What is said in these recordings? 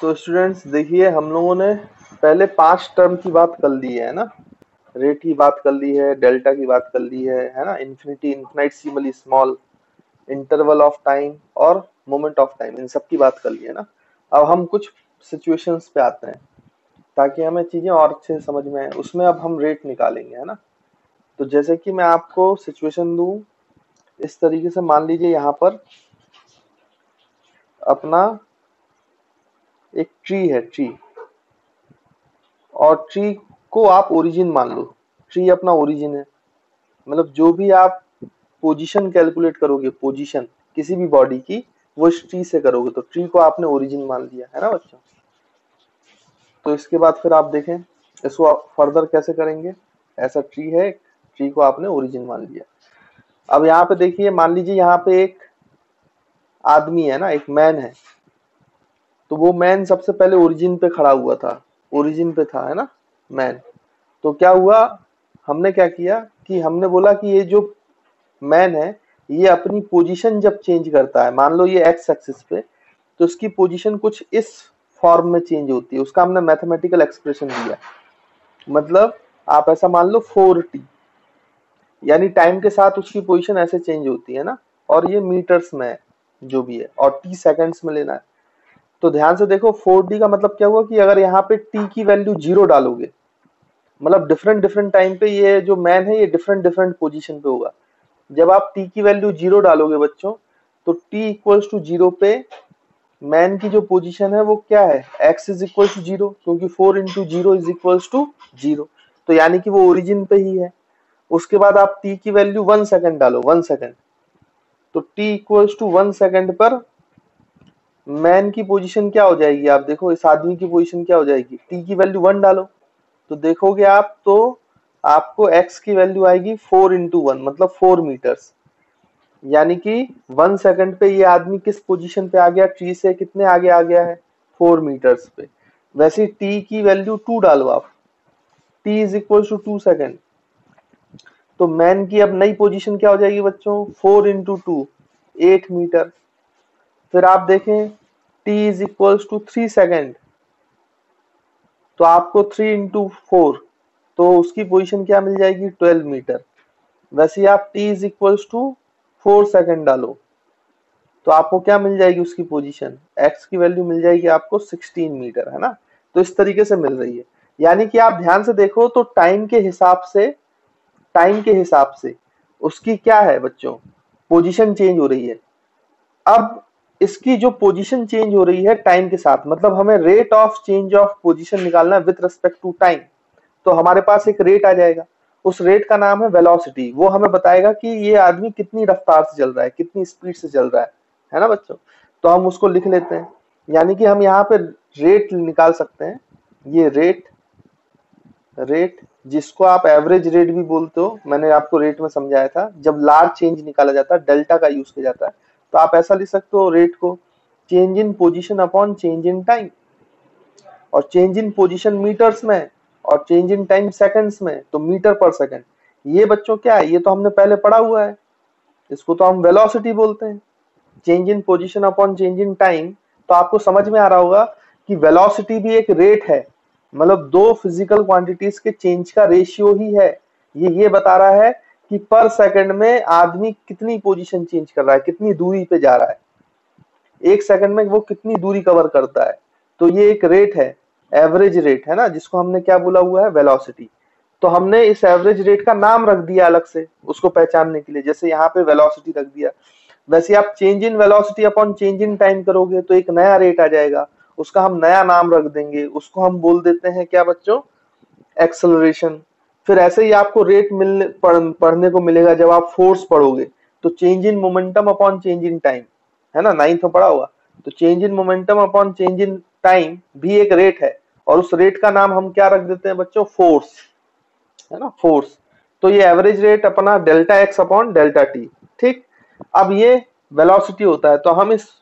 तो स्टूडेंट्स देखिए, हम लोगों ने पहले 5 टर्म की बात कर ली है ना। रेट की बात कर ली है, डेल्टा की बात कर ली है ना, infinity, infinitesimally small, interval of time और मोमेंट ऑफ टाइम, इन सब की बात कर ली है ना। अब हम कुछ सिचुएशंस पे आते हैं ताकि हमें चीजें और अच्छे से समझ में आए। उसमें अब हम रेट निकालेंगे, है ना। तो जैसे कि मैं आपको सिचुएशन दूं इस तरीके से, मान लीजिए यहाँ पर अपना एक ट्री है, ट्री, और ट्री को आप ओरिजिन मान लो। ट्री अपना ओरिजिन है, मतलब जो भी आप पोजीशन कैलकुलेट करोगे, पोजीशन किसी भी बॉडी की, वो इस ट्री से करोगे। तो ट्री को आपने ओरिजिन मान लिया है ना बच्चों। तो इसके बाद फिर आप देखें इसको फर्दर कैसे करेंगे। ऐसा ट्री है, ट्री को आपने ओरिजिन मान लिया। अब यहाँ पे देखिए, मान लीजिए यहाँ पे एक आदमी है ना, एक मैन है। तो वो मैन सबसे पहले ओरिजिन पे खड़ा हुआ था, ओरिजिन पे था, है ना, मैन। तो क्या हुआ, हमने क्या किया कि हमने बोला कि ये जो मैन है, ये अपनी पोजीशन जब चेंज करता है, मान लो ये एक्स एक्सिस पे, तो इसकी पोजीशन कुछ इस फॉर्म में चेंज होती है। उसका हमने मैथमेटिकल एक्सप्रेशन दिया। मतलब आप ऐसा मान लो 4t, यानी टाइम के साथ उसकी पोजीशन ऐसे चेंज होती है ना। और ये मीटर्स में है जो भी है, और t सेकंड्स में लेना है। तो ध्यान से देखो, 4d का मतलब क्या हुआ कि अगर यहाँ पे t की वैल्यू 0 डालोगे, मतलब डिफरेंट डिफरेंट टाइम पे ये जो मैन है ये डिफरेंट डिफरेंट पोजीशन पे होगा। जब आप t की वैल्यू 0 डालोगे बच्चों, तो t इक्वल्स टू 0 पे मैन की जो पोजीशन है वो क्या है, x इज इक्वल्स टू 0, क्योंकि 4 इंटू 0 इज इक्वल्स टू 0। तो यानी कि वो ओरिजिन पे ही है। उसके बाद आप t की वैल्यू 1 सेकंड डालो, 1 सेकंड। तो t इक्वल्स टू 1 सेकंड पर मैन की पोजीशन क्या हो जाएगी, आप देखो इस आदमी की पोजीशन क्या हो जाएगी। t की वैल्यू 1 डालो तो देखोगे आप, तो आपको x की वैल्यू आएगी 4 इंटू 1, मतलब 4 मीटर्स। यानी कि 1 सेकंड पे ये आदमी किस पोजीशन पे आ गया, ट्री से कितने आगे आ गया है, 4 मीटर्स पे। वैसे t की वैल्यू 2 डालो आप, t is equal to 2 second. तो मैन की अब नई पोजीशन क्या हो जाएगी बच्चों, 4 इंटू 2, 8 मीटर। फिर आप देखें t is equal to 3 second, तो आपको 3 इंटू 4, तो उसकी पोजीशन क्या मिल जाएगी, 12 मीटर। वैसे आप t is equal to 4 second डालो तो आपको क्या मिल जाएगी उसकी पोजीशन, x की वैल्यू मिल जाएगी आपको 16 मीटर, है ना। तो इस तरीके से मिल रही है। यानी कि आप ध्यान से देखो तो टाइम के हिसाब से, टाइम के हिसाब से उसकी क्या है बच्चों, पोजीशन चेंज हो रही है। अब इसकी जो पोजीशन चेंज हो रही है टाइम के साथ, मतलब हमें rate of change of position निकालना है विद रिस्पेक्ट टू टाइम। तो हमारे पास एक रेट आ जाएगा, उस रेट का नाम है वेलोसिटी। वो हमें बताएगा कि ये आदमी कितनी रफ्तार से चल रहा है, कितनी स्पीड से चल रहा है ना बच्चों। तो हम उसको लिख लेते हैं, यानी कि हम यहाँ पे रेट निकाल सकते हैं। ये रेट, रेट जिसको आप एवरेज रेट भी बोलते हो, मैंने आपको रेट में समझाया था। जब लार्ज चेंज निकाला जाता है, डेल्टा का यूज किया जाता है, तो आप ऐसा लिख सकते हो रेट को, change in position upon change in time. और चेंज इन पोजीशन मीटर्स में और चेंज इन टाइम सेकंड्स में, तो मीटर पर सेकंड। ये बच्चों क्या है, ये तो हमने पहले पढ़ा हुआ है, इसको तो हम वेलोसिटी बोलते हैं। Change in position upon change in time, तो आपको समझ में आ रहा होगा कि वेलोसिटी भी एक रेट है, मतलब दो फिजिकल क्वांटिटीज के चेंज का रेशियो ही है। ये बता रहा है कि पर सेकंड में आदमी कितनी पोजीशन चेंज कर रहा है, कितनी दूरी पे जा रहा है, एक सेकंड में वो कितनी दूरी कवर करता है। तो ये एक रेट है, एवरेज रेट, है ना, जिसको हमने क्या बोला हुआ है, वेलोसिटी। तो हमने इस एवरेज रेट का नाम रख दिया अलग से उसको पहचानने के लिए, जैसे यहाँ पे वेलोसिटी रख दिया। वैसे आप change in velocity upon change in time करोगे तो एक नया रेट आ जाएगा, उसका हम नया नाम रख देंगे, उसको हम बोल देते हैं क्या बच्चों, एक्सेलरेशन। फिर ऐसे ही आपको रेट पढ़ने को मिलेगा जब आप फोर्स पढ़ोगे, तो change in momentum upon change in time, है ना, 9th में पढ़ा हुआ। तो change in momentum upon change in time भी एक रेट है, और उस रेट का नाम हम क्या रख देते हैं बच्चों, फोर्स, है ना, फोर्स। तो ये एवरेज रेट अपना delta x upon delta t, ठीक। अब ये वेलोसिटी होता है, तो हम इस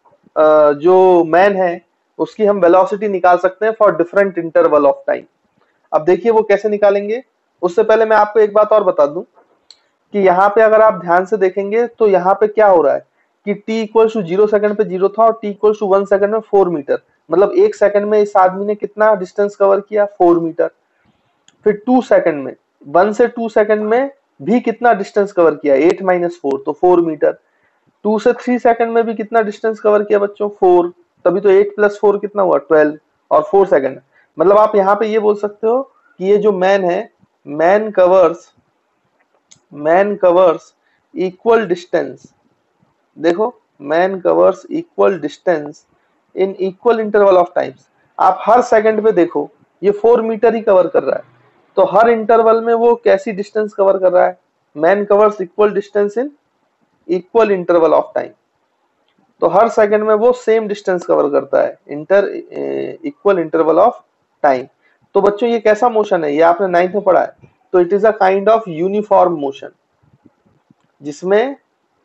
जो मैन है उसकी हम वेलोसिटी निकाल सकते हैं for different interval of time. अब देखिए वो कैसे निकालेंगे। उससे पहले मैं आपको एक बात और बता दूं कि यहाँ पे अगर आप ध्यान से देखेंगे तो यहाँ पे क्या हो रहा है कि t इक्वल टू 0 सेकंड पे 0 था और t इक्वल टू 1 सेकंड में 4 मीटर, मतलब 1 सेकंड में इस आदमी ने कितना डिस्टेंस कवर किया, 4 मीटर। फिर 2 सेकंड में, 1 से 2 सेकंड में भी कितना डिस्टेंस कवर किया, 8 माइनस 4 तो 4 मीटर। 2 से 3 सेकंड में भी कितना डिस्टेंस कवर किया बच्चों, 4, तभी तो 8 प्लस 4 कितना हुआ, 12, और 4 सेकंड। मतलब आप यहाँ पे ये बोल सकते हो कि ये जो मैन है, मैन कवर्स इक्वल डिस्टेंस, देखो man covers equal distance in equal interval of times. आप हर सेकंड पे देखो ये 4 मीटर ही कवर कर रहा है, तो हर इंटरवल में वो कैसी डिस्टेंस कवर कर रहा है, man covers equal distance in equal interval of time. तो हर सेकंड में वो सेम डिस्टेंस कवर करता है इक्वल इंटरवल ऑफ टाइम। तो बच्चों ये कैसा मोशन है, ये आपने 9th में पढ़ा है, तो it is a kind of uniform motion, जिसमें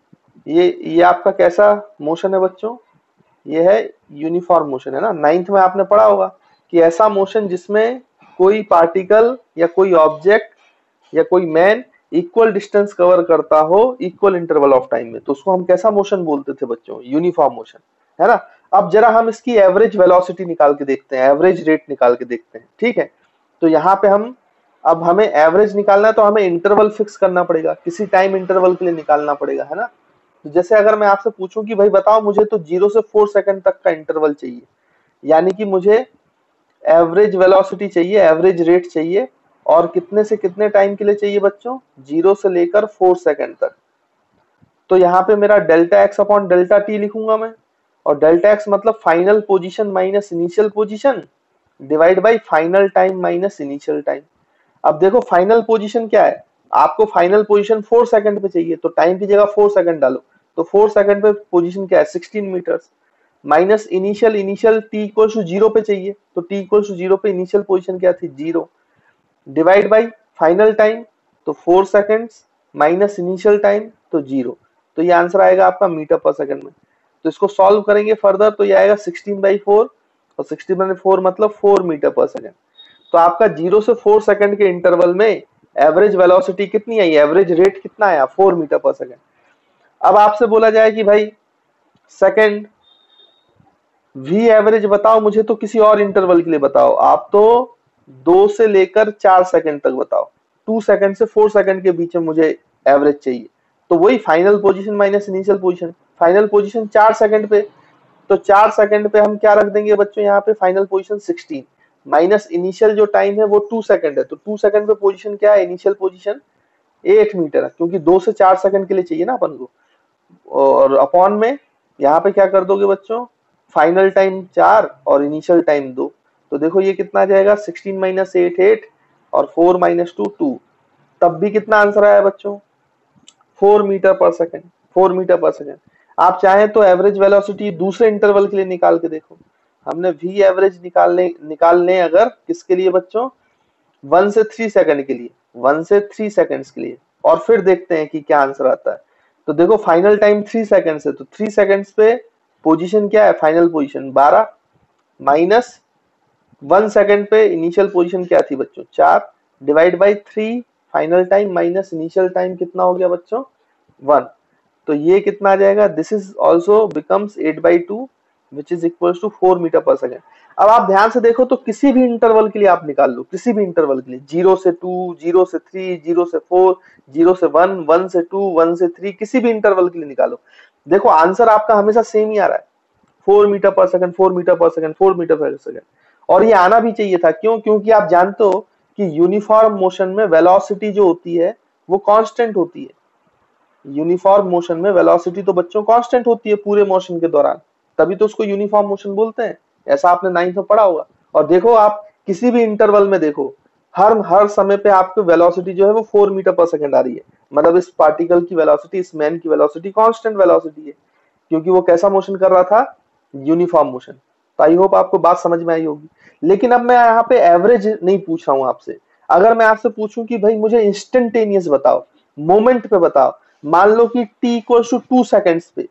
ये आपका कैसा मोशन है बच्चों, ये है यूनिफॉर्म मोशन, है ना। 9th में आपने पढ़ा होगा कि ऐसा मोशन जिसमें कोई पार्टिकल या कोई ऑब्जेक्ट या कोई मैन इक्वल डिस्टेंस कवर करता हो इक्वल इंटरवल ऑफ टाइम में, तो उसको हम कैसा मोशन बोलते थे बच्चों, यूनिफॉर्म मोशन, है ना। अब जरा हम इसकी एवरेज वेलोसिटी निकाल के देखते हैं, एवरेज रेट निकाल के देखते हैं, ठीक है। तो यहाँ पे अब हमें एवरेज निकालना है, तो हमें इंटरवल फिक्स करना पड़ेगा, किसी टाइम इंटरवल के लिए निकालना पड़ेगा, है ना। तो जैसे अगर मैं आपसे पूछूं कि भाई बताओ मुझे तो 0 से 4 सेकंड तक का इंटरवल चाहिए, यानी कि मुझे एवरेज वेलोसिटी चाहिए, एवरेज रेट चाहिए, और कितने से कितने टाइम के लिए चाहिए बच्चों, 0 से लेकर 4 सेकंड तक। तो यहाँ पे मेरा delta x upon delta t लिखूंगा मैं, और डेल्टा एक्स मतलब final position minus initial position divide by final time minus initial time. अब देखो फाइनल पोजीशन क्या है, आपको फाइनल पोजीशन 4 सेकंड पे चाहिए, तो टाइम की जगह 4 सेकंड डालो, तो 4 सेकंड पे पोजीशन क्या है, 16 metres, minus initial t equal to 0 पे चाहिए, तो टी इक्वल टू 0 पे इनिशियल पोजीशन क्या थी, 0, डिवाइड बाय फाइनल टाइम, तो 4 सेकंड्स माइनस इनिशियल टाइम तो 0, तो ये आंसर आएगा आपका मीटर पर सेकंड में। तो इसको सॉल्व करेंगे फर्दर, तो ये आएगा 16/4, और 16/4 मतलब 4 मीटर पर सेकंड। तो आपका 0 से 4 सेकंड के इंटरवल में एवरेज वेलोसिटी कितनी आई, एवरेज रेट कितना आया, 4 मीटर पर सेकंड। अब आपसे बोला जाए कि भाई सेकंड वी एवरेज बताओ मुझे, तो किसी और इंटरवल के लिए बताओ, आप तो 2 से लेकर 4 सेकंड तक बताओ, 2 सेकंड से 4 सेकंड के बीच में मुझे एवरेज चाहिए। तो वही final position minus initial position, final position 4 second पे, तो 4 सेकंड पे हम क्या रख देंगे बच्चों, यहाँ पे फाइनल पोजीशन 16 माइनस इनिशियल जो टाइम है वो 2 सेकंड है, तो 2 सेकंड पे पोजीशन क्या है, इनिशियल पोजीशन 8 मीटर है, क्योंकि 2 से 4 सेकंड के लिए चाहिए ना अपन को, और अपॉन में यहाँ पे क्या कर दोगे बच्चों, फाइनल टाइम 4 और इनिशियल टाइम 2, तो देखो ये कितना आ जाएगा, 16 माइनस 8 8, और 4 माइनस 2 2, तब भी कितना आंसर आया बच्चों, 4 metre per second, 4 metre per second. आप चाहें तो एवरेज वेलोसिटी दूसरे इंटरवल के लिए निकाल के देखो, हमने वी एवरेज निकालने अगर किसके लिए बच्चों, 1 से 3 सेकंड के लिए, 1 से 3 सेकंड्स के लिए, और फिर देखते हैं कि क्या आंसर आता है। तो देखो फाइनल टाइम 3 सेकंड्स है, तो 3 सेकंड्स पे पोजीशन क्या है, फाइनल पोजीशन 12 माइनस 1 सेकंड पे इनिशियल पोजीशन क्या थी बच्चों, 4, divide by 3 final time minus initial time कितना हो गया बच्चों, 1, तो ये कितना आ जाएगा, this is also becomes 8/2 which is equal to 4 metre per second. अब आप ध्यान से देखो तो किसी भी इंटरवल के लिए आप निकाल लो, किसी भी इंटरवल के लिए, 0 से 2, 0 से 3, 0 से 4, 0 से 1, 1 से 2, 1 से 3, किसी भी इंटरवल के लिए निकालो, देखो आंसर आपका हमेशा सेम ही आ रहा है, 4 metre per second, 4 metre per second, 4 metre per second. और ये आना भी चाहिए था, क्यों, क्योंकि आप जानते हो कि यूनिफॉर्म मोशन में वेलोसिटी जो होती है वो कांस्टेंट होती है, यूनिफॉर्म मोशन में वेलोसिटी तो बच्चों कांस्टेंट होती है पूरे मोशन के दौरान, तभी तो उसको यूनिफॉर्म मोशन बोलते हैं, ऐसा आपने 9th में पढ़ा होगा। और देखो आप किसी भी इंटरवल में देखो, हर समय पे आपकी वेलोसिटी जो है वो 4 मीटर पर सेकंड आ रही है, मतलब इस पार्टिकल की वेलोसिटी, इस मैन की वेलोसिटी कांस्टेंट वेलोसिटी है, क्योंकि वो कैसा मोशन कर रहा था, यूनिफॉर्म मोशन। तो आई होप आपको बात समझ में आई होगी। लेकिन अब मैं यहाँ पे एवरेज नहीं पूछ रहा हूँ आपसे, अगर मैं आपसे पूछूं कि भाई मुझे इंस्टेंटेनियस बताओ, मोमेंट पे बताओ, मान लो कि t इक्वल्स टू 2 सेकंड्स पे,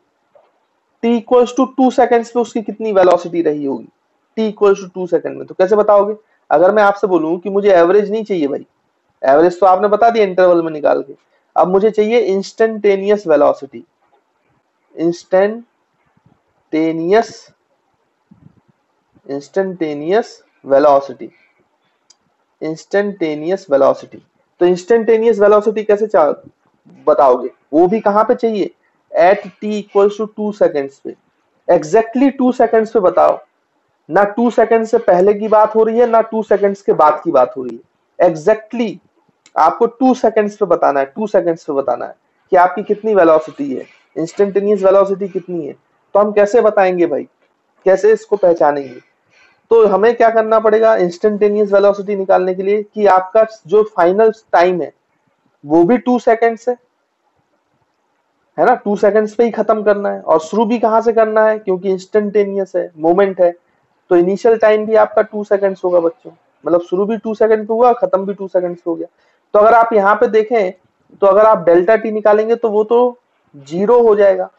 t इक्वल्स टू 2 सेकंड्स पे उसकी कितनी वेलोसिटी रही होगी, t इक्वल्स टू 2 सेकंड में, तो कैसे बताओगे। अगर मैं आपसे बोलूं कि मुझे एवरेज नहीं चाहिए भाई, एवरेज तो आपने बता दिया इंटरवल में निकाल के, अब मुझे चाहिए instantaneous velocity, instantaneous instantaneous velocity, instantaneous velocity. तो इंस्टेंटेनियस वेलोसिटी कैसे बताओगे, वो भी कहां पे चाहिए, at t equals to 2 seconds पे, एग्जैक्टली 2 सेकेंड्स पे बताओ, ना 2 सेकेंड से पहले की बात हो रही है ना 2 सेकेंड्स के बाद की बात हो रही है, एग्जैक्टली आपको 2 सेकेंड्स पे बताना है, 2 सेकेंड्स पे बताना है कि आपकी कितनी वेलोसिटी है, इंस्टेंटेनियस वेलोसिटी कितनी है। तो हम कैसे बताएंगे भाई, कैसे इसको पहचानेंगे, तो हमें क्या करना पड़ेगा इंस्टेंटेनियस वेलोसिटी निकालने के लिए कि आपका जो फाइनल टाइम है वो भी 2 सेकेंड्स है ना, 2 सेकेंड्स पे ही खत्म करना है, और शुरू भी कहां से करना है क्योंकि इंस्टेंटेनियस है, मोमेंट है, तो इनिशियल टाइम भी आपका 2 सेकेंड्स होगा बच्चों, मतलब शुरू भी 2 सेकेंड पे हुआ, खत्म भी 2 सेकेंड्स हो गया। तो अगर आप यहाँ पे देखें तो अगर आप डेल्टा टी निकालेंगे तो वो तो 0 हो जाएगा,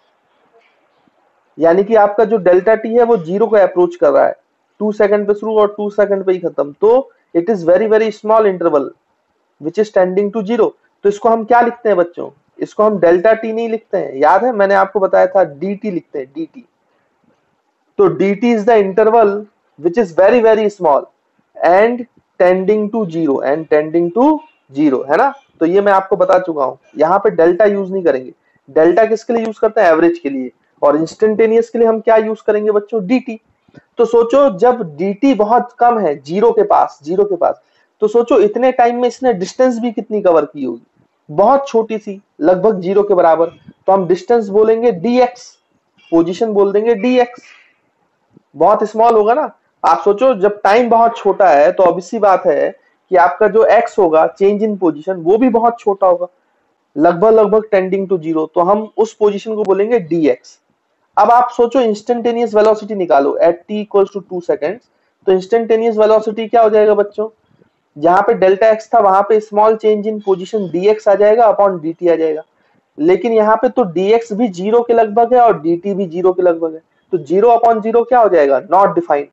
यानी कि आपका जो डेल्टा टी है वो 0 को अप्रोच कर रहा है, 2 सेकेंड पे शुरू और 2 सेकेंड पे ही खत्म, तो it is very very small interval which is tending to 0। तो इसको हम क्या लिखते हैं बच्चों, इसको हम डेल्टा टी नहीं लिखते हैं, याद है मैंने आपको बताया था डी टी लिखते हैं, डी टी। तो d t is the interval which is very very small and tending to 0, and tending to 0, है ना। तो ये मैं आपको बता चुका हूं, यहाँ पे डेल्टा यूज नहीं करेंगे, डेल्टा किसके लिए यूज करते हैं, एवरेज के लिए, और इंस्टेंटेनियस के लिए हम क्या यूज करेंगे बच्चों, dt। तो सोचो जब dt बहुत कम है 0 के पास, 0 के पास, तो सोचो इतने टाइम में इसने डिस्टेंस भी कितनी कवर की होगी, बहुत छोटी सी, लगभग 0 के बराबर, तो हम डिस्टेंस बोलेंगे dx, पोजीशन बोल देंगे dx, बहुत स्मॉल होगा ना। आप सोचो जब टाइम बहुत छोटा है तो ऑब्वियसली बात है कि आपका जो x होगा, चेंज इन पोजीशन, वो भी बहुत छोटा होगा, लगभग लगभग टेंडिंग टू 0, तो हम उस पोजीशन को बोलेंगे dx। अब आप सोचो इंस्टेंटेनियस वेलोसिटी निकालो at t equals to 2 seconds, तो इंस्टेंटेनियस वेलोसिटी क्या हो जाएगा बच्चों, जहां पे डेल्टा x था वहां पे small change in position dx आ जाएगा अपॉन dt आ जाएगा, लेकिन यहाँ पे तो dx भी 0 के लगभग है और dt भी 0 के लगभग है, तो 0 अपॉन 0 क्या हो जाएगा, नॉट डिफाइंड,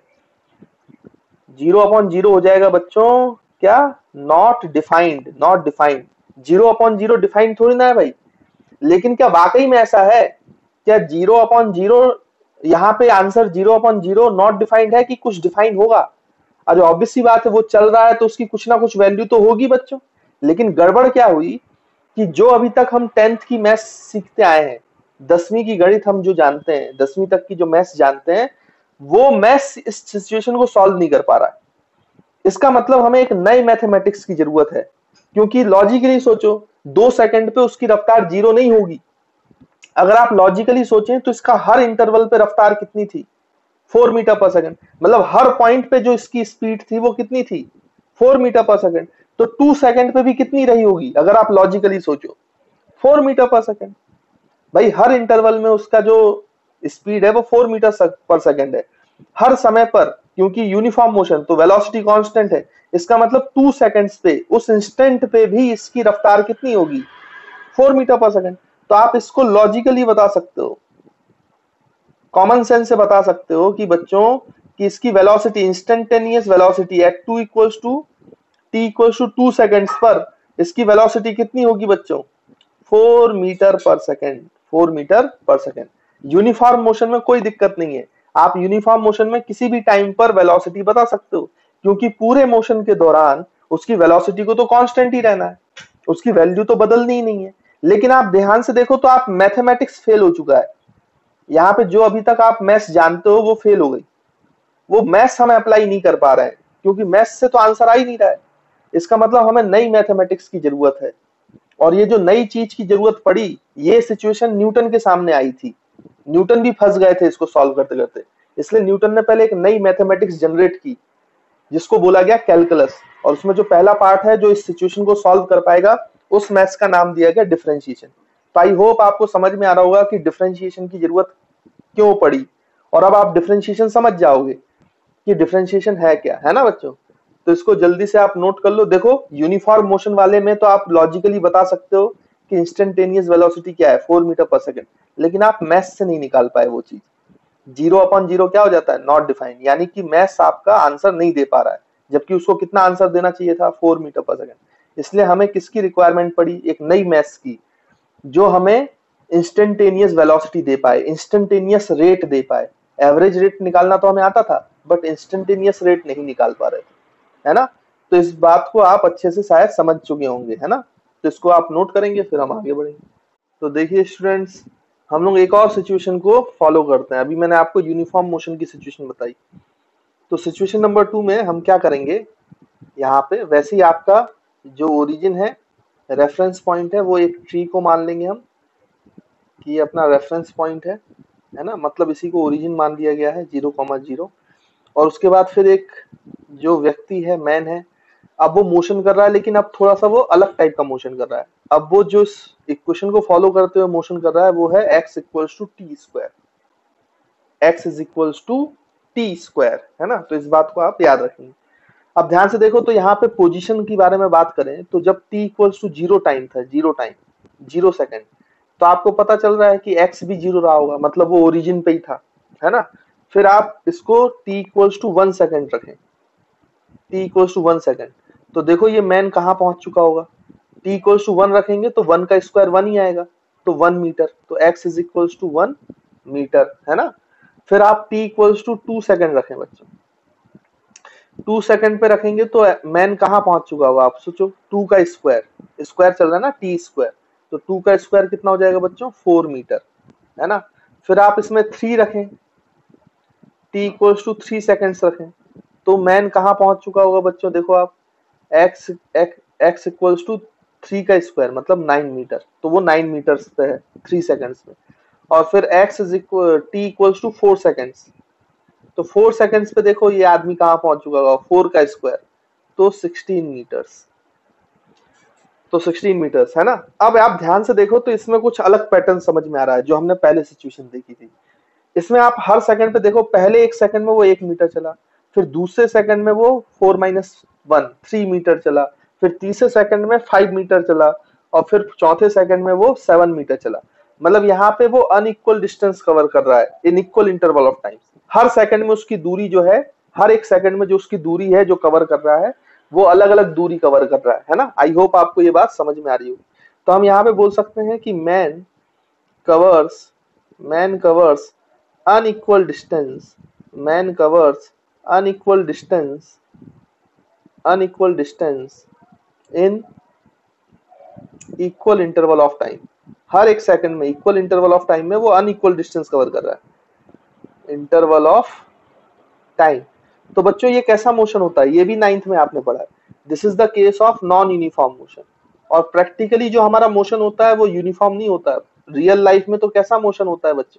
0 अपॉन 0 हो जाएगा बच्चों क्या, not defined, not defined. 0 upon 0 defined थोड़ी ना है भाई, लेकिन क्या वाकई में ऐसा है, क्या 0 अपॉन 0 यहाँ पे आंसर 0 अपॉन 0 नॉट डिफाइंड है कि कुछ डिफाइंड होगा, अरे ऑब्वियस सी बात है, वो चल रहा है तो उसकी कुछ ना कुछ वैल्यू तो होगी बच्चों। लेकिन गड़बड़ क्या हुई कि जो अभी तक हम 10th की मैथ्स सीखते आए हैं, 10वीं की गणित हम जो जानते हैं, 10वीं तक की जो मैथ्स जानते हैं, वो मैथ्स इस सिचुएशन को सॉल्व नहीं कर पा रहा है। इसका मतलब हमें एक नए मैथमेटिक्स की जरूरत है, क्योंकि लॉजिकली सोचो 2 सेकंड पे उसकी रफ्तार 0 नहीं होगी। अगर आप लॉजिकली सोचें तो इसका हर इंटरवल पे रफ्तार कितनी थी, 4 मीटर पर सेकंड, मतलब हर पॉइंट पे जो इसकी स्पीड थी वो कितनी थी, 4 मीटर पर सेकंड। तो 2 सेकंड पे भी कितनी रही होगी अगर आप लॉजिकली सोचो, 4 मीटर पर सेकंड। भाई हर इंटरवल में उसका जो स्पीड है वो 4 मीटर पर सेकंड है हर समय पर, क्योंकि यूनिफॉर्म मोशन तो वेलोसिटी कांस्टेंट है, इसका मतलब 2 सेकंड्स पे, उस इंस्टेंट पे भी इसकी रफ्तार कितनी होगी, 4 मीटर पर सेकंड। तो आप इसको लॉजिकली बता सकते हो, कॉमन सेंस से बता सकते हो कि बच्चों कि इसकी velocity, instantaneous velocity at 2 equals to t equals to 2 seconds पर इसकी वेलोसिटी कितनी होगी बच्चों, 4 metre per second, 4 metre per second. Uniform motion में कोई दिक्कत नहीं है, आप यूनिफॉर्म मोशन में किसी भी टाइम पर वेलोसिटी बता सकते हो, क्योंकि पूरे मोशन के दौरान उसकी वेलोसिटी को तो कांस्टेंट ही रहना है, उसकी वैल्यू तो बदलनी ही नहीं है। लेकिन आप ध्यान से देखो तो आप मैथमेटिक्स फेल हो चुका है, यहाँ पे जो अभी तक आप मैथ्स जानते हो वो फेल हो गई, वो मैथ्स हम अप्लाई नहीं कर पा रहे हैं, क्योंकि मैथ्स से तो आंसर आ ही नहीं रहा है। इसका मतलब हमें नई मैथमेटिक्स की जरूरत है, और ये जो नई चीज की जरूरत पड़ी, ये सिचुएशन न्यूटन के सामने आई थी, न्यूटन भी फंस गए थे इसको सॉल्व करते करते, इसलिए न्यूटन ने पहले एक नई मैथमेटिक्स जनरेट की जिसको बोला गया कैलकुलस, और उसमें जो पहला पार्ट है जो इस सिचुएशन को सॉल्व कर पाएगा उस मैथ्स का नाम दिया गया डिफरेंशिएशन। तो आई होप आपको समझ में आ रहा होगा कि डिफरेंशिएशन की जरूरत क्यों पड़ी, और अब आप डिफरेंशिएशन समझ जाओगे कि डिफरेंशिएशन है क्या, है ना बच्चों। तो इसको जल्दी से आप नोट कर लो। देखो यूनिफॉर्म मोशन वाले में तो आप लॉजिकली बता सकते हो कि इंस्टेंटेनियस वेलोसिटी क्या है, 4 मीटर पर सेकंड, लेकिन आप मैथ्स से नहीं निकाल पाए वो चीज। 0 अपॉन 0 क्या हो जाता है, नॉट डिफाइंड, यानी कि मैथ्स आपका आंसर नहीं दे पा रहा है, जबकि उसको कितना आंसर देना चाहिए था, 4 मीटर पर सेकंड। इसलिए हमें किसकी रिक्वायरमेंट पड़ी, एक नई मैथ्स की, जो हमें इंस्टेंटेनियस वेलोसिटी दे पाए, इंस्टेंटेनियस रेट दे पाए। एवरेज रेट निकालना तो हमें आता था, बट इंस्टेंटेनियस रेट नहीं निकाल पा रहे थे, है ना। तो इस बात को आप अच्छे से शायद समझ चुके होंगे, है ना। तो इसको आप नोट करेंगे, फिर हम आगे बढ़ेंगे। तो देखिए स्टूडेंट्स, हम लोग एक और सिचुएशन को फॉलो करते हैं। अभी मैंने आपको यूनिफॉर्म मोशन की सिचुएशन बताई, तो सिचुएशन नंबर 2 में हम क्या करेंगे, यहाँ पे वैसे ही आपका जो ओरिजिन है, रेफरेंस पॉइंट है, वो एक ट्री को मान लेंगे हम कि ये अपना रेफरेंस पॉइंट है ना, मतलब इसी को ओरिजिन मान लिया गया है 0,0। और उसके बाद फिर एक जो व्यक्ति है, मैन है, अब वो मोशन कर रहा है, लेकिन अब थोड़ा सा वो अलग टाइप का मोशन कर रहा है। अब वो जो इस इक्वेशन को फॉलो करते हुए मोशन कर रहा है वो है x equals to t square, x is equals to t square, है ना। तो इस बात को आप याद रखेंगे। अब ध्यान से देखो, तो यहाँ पे पोजीशन की बारे में बात करें तो जब t इक्वल्स टू 0 टाइम था, 0 सेकंड, तो आपको पता चल रहा है कि x भी 0 रहा होगा, मतलब वो ओरिजिन पे ही था, है ना। फिर आप इसको t इक्वल्स टू 1 सेकंड रखें, t इक्वल्स टू 1 सेकंड, तो देखो ये मैन कहाँ पहुंच चुका होगा। t इक्वल्स टू 1 रखेंगे तो 1 का स्क्वायर 1 ही आएगा, तो 1 मीटर, तो x is equals to 1 metre, है ना। फिर आप t इक्वल्स टू 2 सेकंड रखें बच्चों, 2 सेकंड पे रखेंगे तो मैन कहाँ पहुंच चुका होगा, आप सोचो। 2 का स्क्वायर, स्क्वायर चल रहा है ना, टी स्क्वायर, तो 2 का स्क्वायर कितना हो जाएगा बच्चों, 4 मीटर, है ना। फिर आप इसमें 3 रखें, t इक्वल्स टू 3 सेकंड्स रखें, तो मैन कहाँ पहुंच चुका होगा बच्चों, देखो आप, x इक्वल्स टू 3 का स्क्वायर मतलब 9 मीटर, तो वो 9 मीटर्स पे है 3 सेकंड्स में। और फिर x is equal t equals to 4 seconds, तो 4 सेकंड्स पे देखो ये आदमी कहाँ पहुंच चुका होगा, 4 का स्क्वायर तो 16 मीटर्स, तो 16 मीटर्स, है ना। अब आप ध्यान से देखो तो इसमें कुछ अलग पैटर्न समझ में आ रहा है जो हमने पहले सिचुएशन देखी थी। इसमें आप हर सेकंड पे देखो, पहले एक सेकंड में वो 1 मीटर चला, फिर दूसरे सेकंड में वो 4-1 3 मीटर चला, फिर तीसरे सेकंड में 5 मीटर चला, और फिर चौथे सेकंड में वो 7 मीटर चला। मतलब यहाँ पे वो अनइक्वल डिस्टेंस कवर कर रहा है in equal interval of time. हर सेकंड में उसकी दूरी जो है, हर एक सेकंड में जो उसकी दूरी है जो कवर कर रहा है, वो अलग अलग दूरी कवर कर रहा है ना। आई होप आपको ये बात समझ में आ रही हो। तो हम यहाँ पे बोल सकते हैं कि man covers unequal distance, man covers unequal distance in equal interval of time। हर एक सेकंड में इक्वल इंटरवल ऑफ टाइम में वो अनइक्वल डिस्टेंस कवर कर रहा है, इंटरवल ऑफ टाइम। तो बच्चों ये कैसा मोशन होता है, ये भी 9th में आपने पढ़ा है। This is the case of non uniform motion. और प्रैक्टिकली जो हमारा मोशन होता है वो यूनिफॉर्म नहीं होता है। रियल लाइफ में तो कैसा मोशन होता है बच्चों,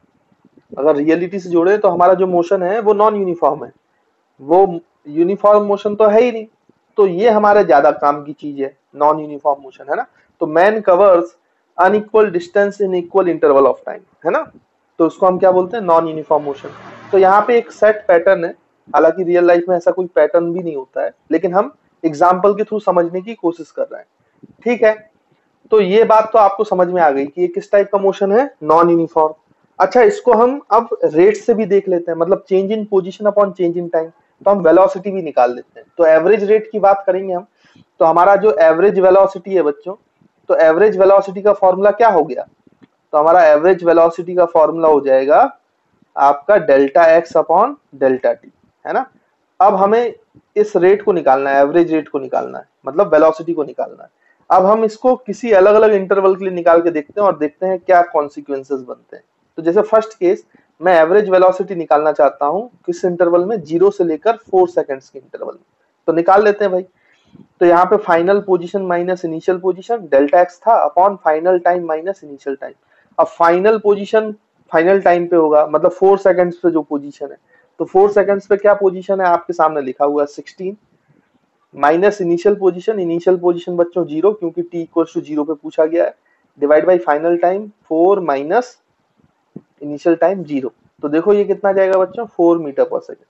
अगर रियलिटी से जोड़े तो हमारा जो मोशन है वो नॉन यूनिफॉर्म है, वो यूनिफॉर्म मोशन तो है ही नहीं। तो ये हमारे ज्यादा काम की चीज है, नॉन यूनिफॉर्म मोशन, है ना। तो man covers unequal distance in equal interval of time, है ना। तो उसको हम क्या बोलते हैं, नॉन यूनिफॉर्म मोशन। तो यहाँ पे एक सेट पैटर्न है, हालांकि रियल लाइफ में ऐसा कोई पैटर्न भी नहीं होता है, लेकिन हम एग्जाम्पल के थ्रू समझने की कोशिश कर रहे हैं, ठीक है। तो ये बात तो आपको समझ में आ गई कि ये किस टाइप का मोशन है, नॉन यूनिफॉर्म। अच्छा, इसको हम अब रेट से भी देख लेते हैं, मतलब change in position upon change in time, तो हम वेलोसिटी भी निकाल लेते हैं। तो एवरेज रेट की बात करेंगे हम, तो हमारा जो एवरेज वेलोसिटी है बच्चों, तो एवरेज वेलोसिटी का फॉर्मूला क्या हो गया, तो हमारा एवरेज वेलोसिटी का फॉर्मूला हो जाएगा आपका delta x upon delta t, है ना। अब हमें इस रेट को निकालना है, एवरेज रेट को निकालना है, मतलब वेलोसिटी को निकालना है। अब हम इसको किसी अलग अलग इंटरवल के लिए निकाल के देखते हैं और देखते हैं क्या कॉन्सिक्वेंसेस बनते हैं। तो जैसे फर्स्ट केस, मैं एवरेज वेलोसिटी निकालना चाहता हूं किस इंटरवल में, 0 से लेकर 4 सेकंड्स के इंटरवल में, तो निकाल लेते हैं भाई। तो यहाँ पे final position minus initial position, delta x था upon final time minus initial time. अब फाइनल पोजीशन फाइनल टाइम पे होगा, मतलब 4 सेकंड्स पे जो पोजीशन है, तो 4 सेकंड्स पे क्या पोजीशन है आपके सामने लिखा हुआ है 16, माइनस इनिशियल पोजीशन बच्चों 0, क्योंकि t इक्वल्स टू 0 पे पूछा गया है, divide by final time 4 minus initial time 0। तो देखो ये कितना जाएगा बच्चों, 4 मीटर पर सेकेंड।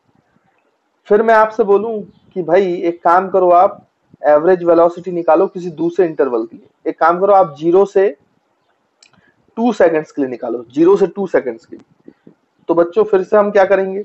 फिर मैं आपसे बोलूं कि भाई एक काम करो, आप एवरेज वेलोसिटी निकालो किसी दूसरे इंटरवल के लिए। एक काम करो, आप 0 से 2 सेकंड्स के लिए निकालो, 0 से 2 सेकंड्स के लिए। तो बच्चों फिर से हम क्या करेंगे,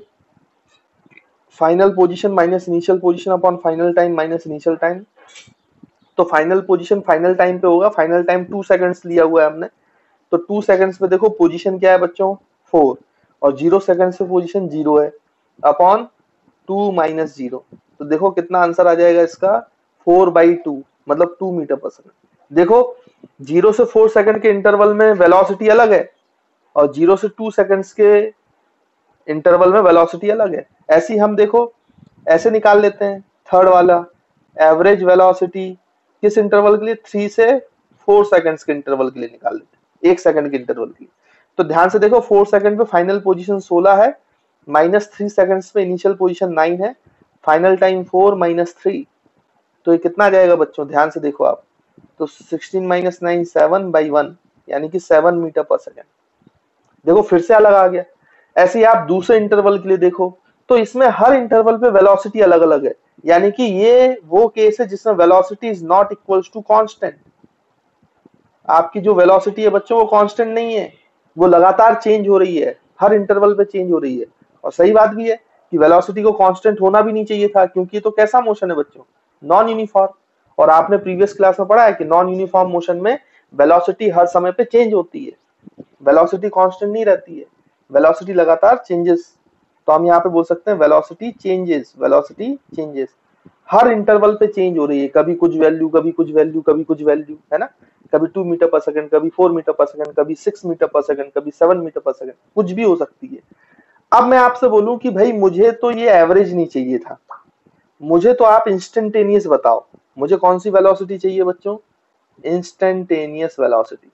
final position minus initial position upon final time minus initial time. तो फाइनल पोजीशन फाइनल टाइम पे होगा, फाइनल टाइम 2 सेकंड्स लिया हुआ है हमने, तो 2 सेकंड्स पे देखो पोजीशन क्या है बच्चों, 4, और 0 सेकंड्स पे पोजीशन 0 है, अपॉन 2 माइनस 0, तो देखो कितना आंसर आ जाएगा इसका 4/2 मतलब 2 मीटर पर सेकंड। देखो 0 से 4 सेकंड के इंटरवल में वेलोसिटी अलग है और 0 से 2 सेकंड्स के इंटरवल में वेलोसिटी अलग है। ऐसे ही हम देखो ऐसे निकाल लेते हैं थर्ड वाला, एवरेज वेलोसिटी किस इंटरवल के लिए, 3 से 4 सेकंड्स के इंटरवल के लिए निकाल लेते हैं, 1 सेकंड के इंटरवल के लिए। तो ध्यान से देखो 4 सेकंड पे फाइनल पोजीशन 16 है, -3 सेकंड्स पे इनिशियल पोजीशन 9 है, फाइनल टाइम 4 - 3, तो ये कितना आ जाएगा बच्चों, ध्यान से देखो आप, तो 16 - 9 7/1 यानी कि 7 मीटर पर सेकंड। देखो फिर से अलग आ गया। ऐसे ही आप दूसरे इंटरवल के लिए देखो, तो इसमें हर इंटरवल पे वेलोसिटी अलग अलग है, यानी कि ये वो केस है जिसमें velocity is not equals to constant. आपकी जो वेलोसिटी है बच्चों वो कांस्टेंट नहीं है, वो लगातार चेंज हो रही है, हर इंटरवल पे चेंज हो रही है। और सही बात भी है कि वेलोसिटी को कांस्टेंट होना भी नहीं चाहिए था, क्योंकि ये तो कैसा मोशन है बच्चों, नॉन यूनिफॉर्म। और आपने प्रीवियस क्लास में पढ़ा है कि नॉन यूनिफॉर्म मोशन में वेलोसिटी हर समय पे चेंज होती है, वेलोसिटी कांस्टेंट नहीं रहती है, वेलोसिटी लगातार चेंजेस। तो हम यहाँ पे बोल सकते हैं वेलोसिटी चेंजेस, वेलोसिटी चेंजेस हर इंटरवल पे चेंज हो रही है, कभी कुछ वैल्यू, कभी कुछ वैल्यू, कभी कुछ वैल्यू, है ना, कभी 2 मीटर पर सेकंड, कभी 4 मीटर पर सेकंड, कभी 6 मीटर पर सेकंड, कभी 7 मीटर पर सेकंड, कुछ भी हो सकती है। अब मैं आपसे बोलूं कि भाई मुझे तो ये एवरेज नहीं चाहिए था, मुझे तो आप इंस्टेंटेनियस बताओ, मुझे कौन सी वेलोसिटी चाहिए बच्चों, इंस्टेंटेनियस वेलोसिटी,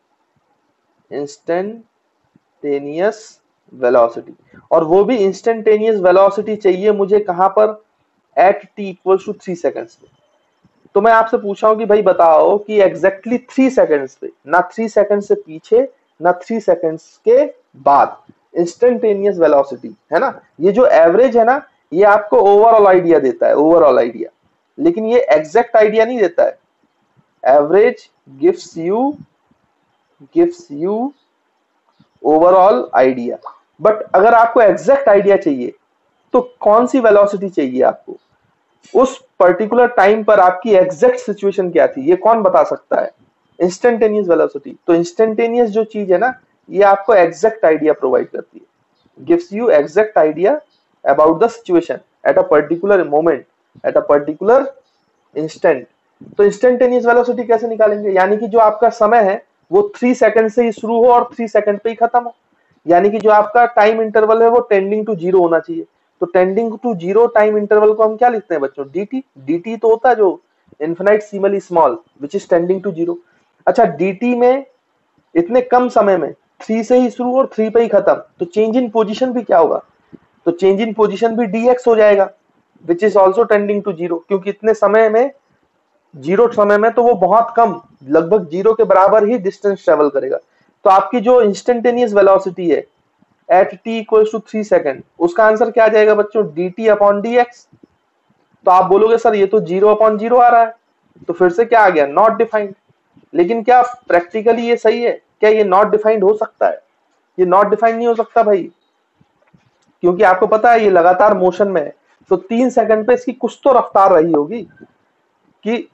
इंस्टेंटेनियस वेलोसिटी। और वो भी इंस्टेंटेनियस वेलोसिटी चाहिए मुझे कहां पर, at t equals to 3 seconds पे। तो मैं आपसे पूछा हूं कि भाई बताओ कि एग्जैक्टली 3 सेकंड्स पे, ना 3 सेकंड से पीछे ना 3 सेकंड्स के बाद इंस्टेंटेनियस वेलोसिटी, है ना। ये जो एवरेज है ना, ये आपको ओवरऑल आइडिया देता है, ओवरऑल आइडिया, लेकिन ये एग्जैक्ट आइडिया नहीं देता है। Average gives you overall idea, but अगर आपको एग्जैक्ट आइडिया चाहिए तो कौन सी वेलोसिटी चाहिए आपको, उस पर्टिकुलर टाइम पर आपकी एग्जैक्ट सिचुएशन क्या थी, ये कौन बता सकता है, इंस्टेंटेनियस वेलोसिटी। तो इंस्टेंटेनियस जो चीज है ना, ये आपको एग्जैक्ट आइडिया प्रोवाइड करती है, gives you exact idea about the situation at a particular moment, at a particular instant. तो इंस्टेंटेनियस वेलोसिटी कैसे निकालेंगे, यानी कि जो आपका समय है वो 3 सेकंड से ही शुरू हो और 3 सेकंड पे ही खत्म हो, यानी कि जो आपका टाइम इंटरवल है वो टेंडिंग टू 0 होना चाहिए। तो टेंडिंग टू 0 टाइम इंटरवल को हम क्या लिखते हैं बच्चों, dt। dt तो होता है जो infinitesimally small which is tending to 0। अच्छा dt में इतने कम समय में 3 से ही शुरू और 3 पे ही खत्म, तो चेंज इन पोजीशन भी क्या होगा, तो चेंज इन पोजीशन भी dx हो जाएगा which is also tending to 0, क्योंकि इतने समय में 0 समय में तो वो बहुत कम, लगभग 0 के बराबर ही डिस्टेंस ट्रेवल करेगा। तो आपकी जो इंस्टेंटेनियस वेलोसिटी है at t equals to 3 second, उसका आंसर क्या आ जाएगा बच्चों, dt अपॉन dx। तो आप बोलोगे सर ये तो 0/0 आ रहा है, तो फिर से क्या आ गया, नॉट डिफाइंड। लेकिन क्या प्रैक्टिकली ये सही है, क्या ये नॉट डिफाइंड हो सकता है, ये नॉट डिफाइंड नहीं हो सकता भाई, क्योंकि आपको पता है ये लगातार मोशन में है, तो 3 सेकंड पे इसकी कुछ तो रफ्तार रही होगी कि,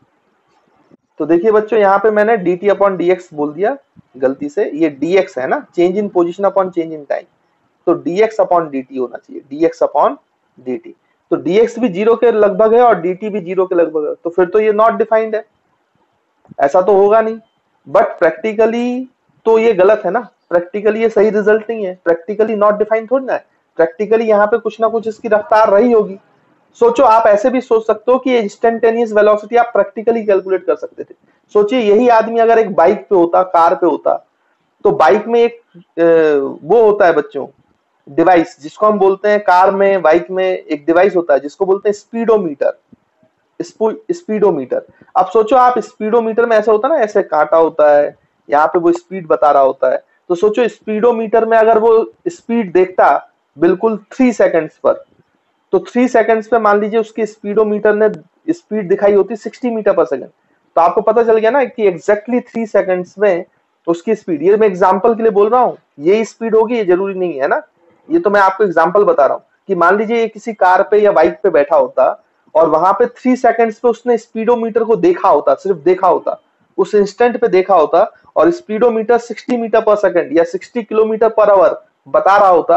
तो देखिए बच्चों यहाँ पे मैंने dt अपॉन dx बोल दिया गलती से, ये dx है ना, change in position upon change in time, तो dx अपॉन dt होना चाहिए, dx अपॉन dt। तो dx भी 0 के लगभग है और dt भी 0 के लगभग है, तो फिर तो ये नॉट डिफाइंड है, ऐसा तो होगा नहीं। बट प्रैक्टिकली तो ये गलत है ना, प्रैक्टिकली ये सही रिजल्ट नहीं है, प्रैक्टिकली नॉट डिफाइंड थोड़ी ना है, प्रैक्टिकली यहाँ पे कुछ ना कुछ इसकी रफ्तार रही होगी। सोचो आप ऐसे भी सोच सकते हो कि इंस्टेंटेनियस वेलोसिटी आप प्रैक्टिकली कैलकुलेट कर सकते थे। सोचिए यही आदमी अगर एक बाइक पे होता, कार पे होता, तो बाइक में एक वो होता है बच्चों डिवाइस, जिसको हम बोलते हैं, कार में बाइक में एक डिवाइस होता है जिसको बोलते हैं स्पीडोमीटर, स्पीडोमीटर। अब सोचो आप स्पीडोमीटर में ऐसा होता है ना, ऐसे कांटा होता है, यहाँ पे वो स्पीड बता रहा होता है, तो सोचो स्पीडोमीटर में अगर वो स्पीड देखता बिल्कुल 3 सेकंड्स पर, तो 3 सेकंड्स पे मान लीजिए उसके स्पीडोमीटर ने स्पीड दिखाई होती 60 मीटर पर सेकंड, तो आपको पता चल गया ना कि एग्जैक्टली 3 सेकंड्स में उसकी स्पीड, ये मैं एग्जांपल के लिए बोल रहा हूँ, ये स्पीड होगी, ये जरूरी नहीं है ना, ये तो मैं आपको एग्जांपल बता रहा हूँ कि मान लीजिए ये किसी कार पे या बाइक पे बैठा होता और वहां पे 3 सेकंड्स पे उसने स्पीडोमीटर को देखा होता, सिर्फ देखा होता, उस इंस्टेंट पे देखा होता, और स्पीडोमीटर 60 मीटर पर सेकंड या 60 किलोमीटर पर आवर बता रहा होता,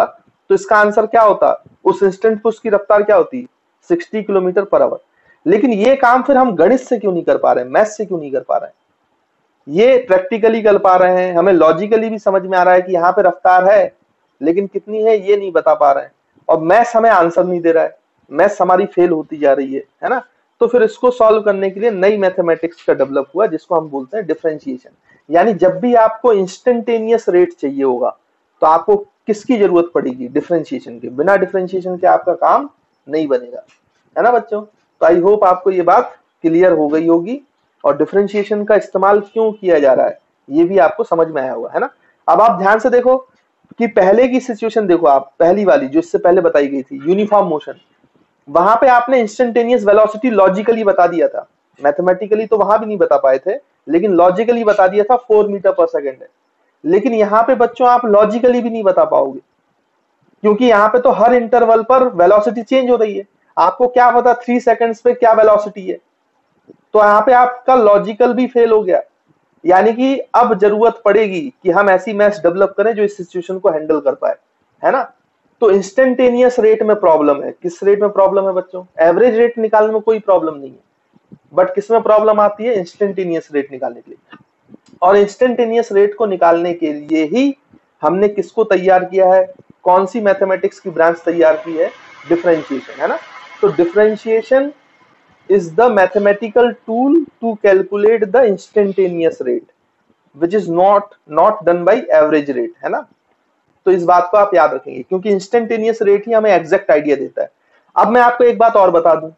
तो इसका आंसर क्या होता, उस इंस्टेंट पे उसकी रफ्तार क्या होती, 60 किलोमीटर पर आवर। लेकिन ये काम फिर हम गणित से क्यों नहीं कर पा रहे हैं, मैथ से क्यों नहीं कर पा रहे हैं? ये प्रैक्टिकली कर पा रहे हैं, हमें लॉजिकली भी समझ में आ रहा है कि यहाँ पे रफ्तार है, लेकिन कितनी है ये नहीं बता पा रहे हैं, और मैथ्स हमें आंसर नहीं दे रहा है, मैथ्स हमारी फेल होती जा रही है ना। तो फिर इसको सॉल्व करने के लिए नई मैथमेटिक्स का डेवलप हुआ, जिसको हम बोलते हैं डिफरेंशिएशन। यानी जब भी आपको इंस्टेंटेनियस रेट चाहिए होगा तो आपको किसकी जरूरत पड़ेगी, डिफरेंशिएशन की। बिना डिफरेंशिएशन के आपका काम नहीं बनेगा, है ना बच्चों। तो आई होप आपको ये बात क्लियर हो गई होगी, और डिफरेंशिएशन का इस्तेमाल क्यों किया जा रहा है ये भी आपको समझ में आया होगा, है ना। अब आप ध्यान से देखो कि पहले की सिचुएशन देखो, आप पहली वाली जो इससे पहले बताई गई थी, यूनिफॉर्म मोशन, वहां पे आपने इंस्टेंटेनियस वेलोसिटी लॉजिकली बता दिया था, मैथमेटिकली तो वहां भी नहीं बता पाए थे, लेकिन लॉजिकली बता दिया था 4 मीटर पर सेकेंड है। लेकिन यहाँ पे बच्चों आप लॉजिकली भी नहीं बता पाओगे, क्योंकि यहाँ पे तो हर इंटरवल पर वेलोसिटी चेंज हो रही है, आपको क्या पता 3 सेकंड्स पे क्या वेलोसिटी है। तो यहाँ पे आपका लॉजिकल भी फेल हो गया। यानी कि अब जरूरत पड़ेगी कि हम ऐसी मैथ्स डेवलप करें जो इस सिचुएशन को हैंडल कर पाए, है ना। तो इंस्टेंटेनियस रेट में प्रॉब्लम है, किस रेट में प्रॉब्लम है बच्चों, एवरेज रेट निकालने में कोई प्रॉब्लम नहीं है, बट किस में प्रॉब्लम आती है, इंस्टेंटेनियस रेट निकालने के लिए। और इंस्टेंटेनियस रेट को निकालने के लिए ही हमने किसको तैयार किया है, कौन सी मैथमेटिक्स की ब्रांच तैयार की है, डिफरेंशिएशन, है ना। तो differentiation is the mathematical tool to calculate the instantaneous rate which is not done by average rate, है ना। तो इस बात को आप याद रखेंगे, क्योंकि इंस्टेंटेनियस रेट ही हमें एग्जैक्ट आइडिया देता है। अब मैं आपको एक बात और बता दूं,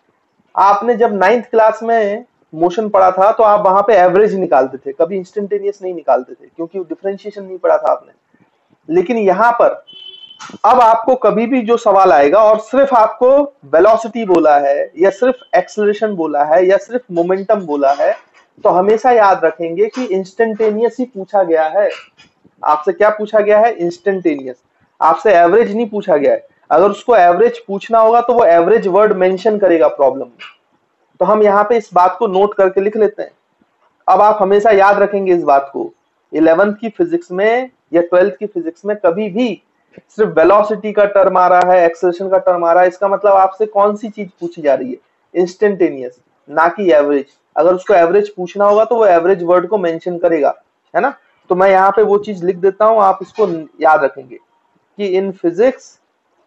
आपने जब 9th क्लास में मोशन पढ़ा था तो आप वहां पे एवरेज निकालते थे, कभी इंस्टेंटेनियस नहीं निकालते थे, क्योंकि डिफरेंशिएशन नहीं पढ़ा था आपने। लेकिन यहां पर अब आपको कभी भी जो सवाल आएगा और सिर्फ आपको वेलोसिटी बोला है या सिर्फ एक्सेलरेशन बोला है या सिर्फ मोमेंटम बोला है, तो हमेशा याद रखेंगे कि इंस्टेंटेनियस ही पूछा गया है। आपसे क्या पूछा गया है, इंस्टेंटेनियस, आपसे एवरेज नहीं पूछा गया है। अगर उसको एवरेज पूछना होगा तो वो एवरेज वर्ड मेंशन करेगा प्रॉब्लम में। तो हम यहाँ पे इस बात को नोट करके लिख लेते हैं। अब आप हमेशा याद रखेंगे इस बात को, 11th की फिजिक्स में या 12th की फिजिक्स में कभी भी सिर्फ वेलोसिटी का टर्म आ रहा है, एक्सेलरेशन का टर्म आ रहा है, इसका मतलब आपसे कौन सी चीज पूछी जा रही है, इंस्टेंटेनियस, ना कि एवरेज। अगर उसको एवरेज पूछना होगा तो वो एवरेज वर्ड को मेंशन करेगा, है ना। तो मैं यहाँ पे वो चीज लिख देता हूं, आप इसको याद रखेंगे कि in physics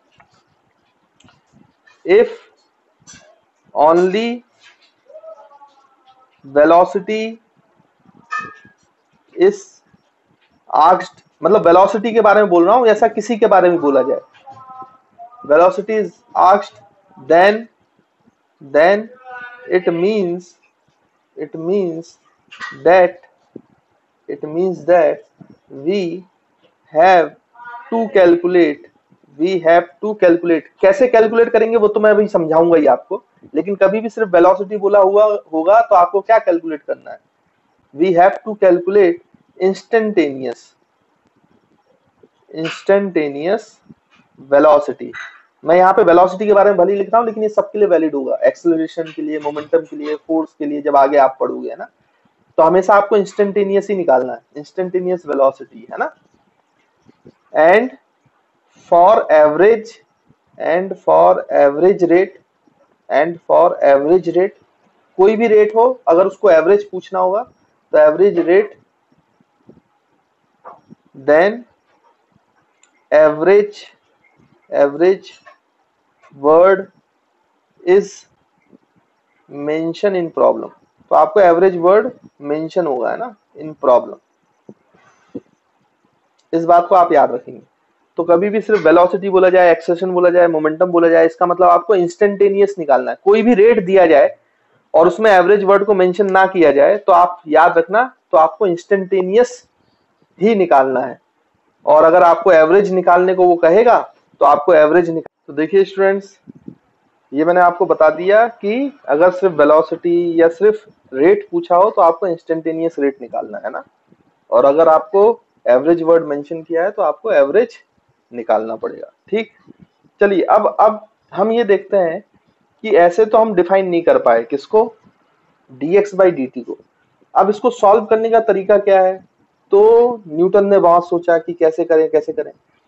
if only velocity is asked, मतलब वेलोसिटी के बारे में बोल रहा हूं, ऐसा किसी के बारे में बोला जाए, velocity is asked, then it means that we have to calculate, कैसे कैलकुलेट करेंगे वो तो मैं अभी समझाऊंगा ही आपको। लेकिन कभी भी सिर्फ वेलोसिटी बोला हुआ होगा तो आपको क्या कैलकुलेट करना है, we have to calculate instantaneous velocity. मैं यहाँ पे वेलोसिटी के बारे में भले ही लिख रहा हूँ, लेकिन ये सबके लिए वैलिड होगा, एक्सेलरेशन के लिए, मोमेंटम के लिए, फोर्स के लिए, जब आगे आप पढ़ोगे, है ना। तो हमेशा आपको इंस्टेंटेनियस ही निकालना है, इंस्टेंटेनियस वेलोसिटी, है ना। एंड फॉर एवरेज रेट, कोई भी रेट हो, अगर उसको एवरेज पूछना होगा तो average rate, then average word is mention in problem. तो आपको एवरेज वर्ड मेंशन होगा, है ना, इन प्रॉब्लम। इस बात को आप याद रखेंगे। तो कभी भी सिर्फ वेलोसिटी बोला जाए, एक्सेलरेशन बोला जाए, मोमेंटम बोला जाए, इसका मतलब आपको इंस्टेंटेनियस निकालना है। कोई भी रेट दिया जाए और उसमें एवरेज वर्ड को मेंशन ना किया जाए तो आप याद रखना, तो आपको इंस्टेंटेनियस ही निकालना है। और अगर आपको एवरेज निकालने को वो कहेगा तो आपको एवरेज निकाल। तो देखिए स्टूडेंट्स, ये मैंने आपको बता दिया कि अगर सिर्फ वेलोसिटी या सिर्फ रेट पूछा हो तो आपको इंस्टेंटेनियस रेट निकालना है ना, और अगर आपको एवरेज वर्ड मेंशन किया है तो आपको एवरेज निकालना पड़ेगा। ठीक, चलिए अब हम ये देखते हैं कि ऐसे तो हम डिफाइन नहीं कर पाए किसको, dx by dt को। अब इसको सॉल्व करने का तरीका क्या है, तो न्यूटन ने बहुत सोचा कि कैसे करें।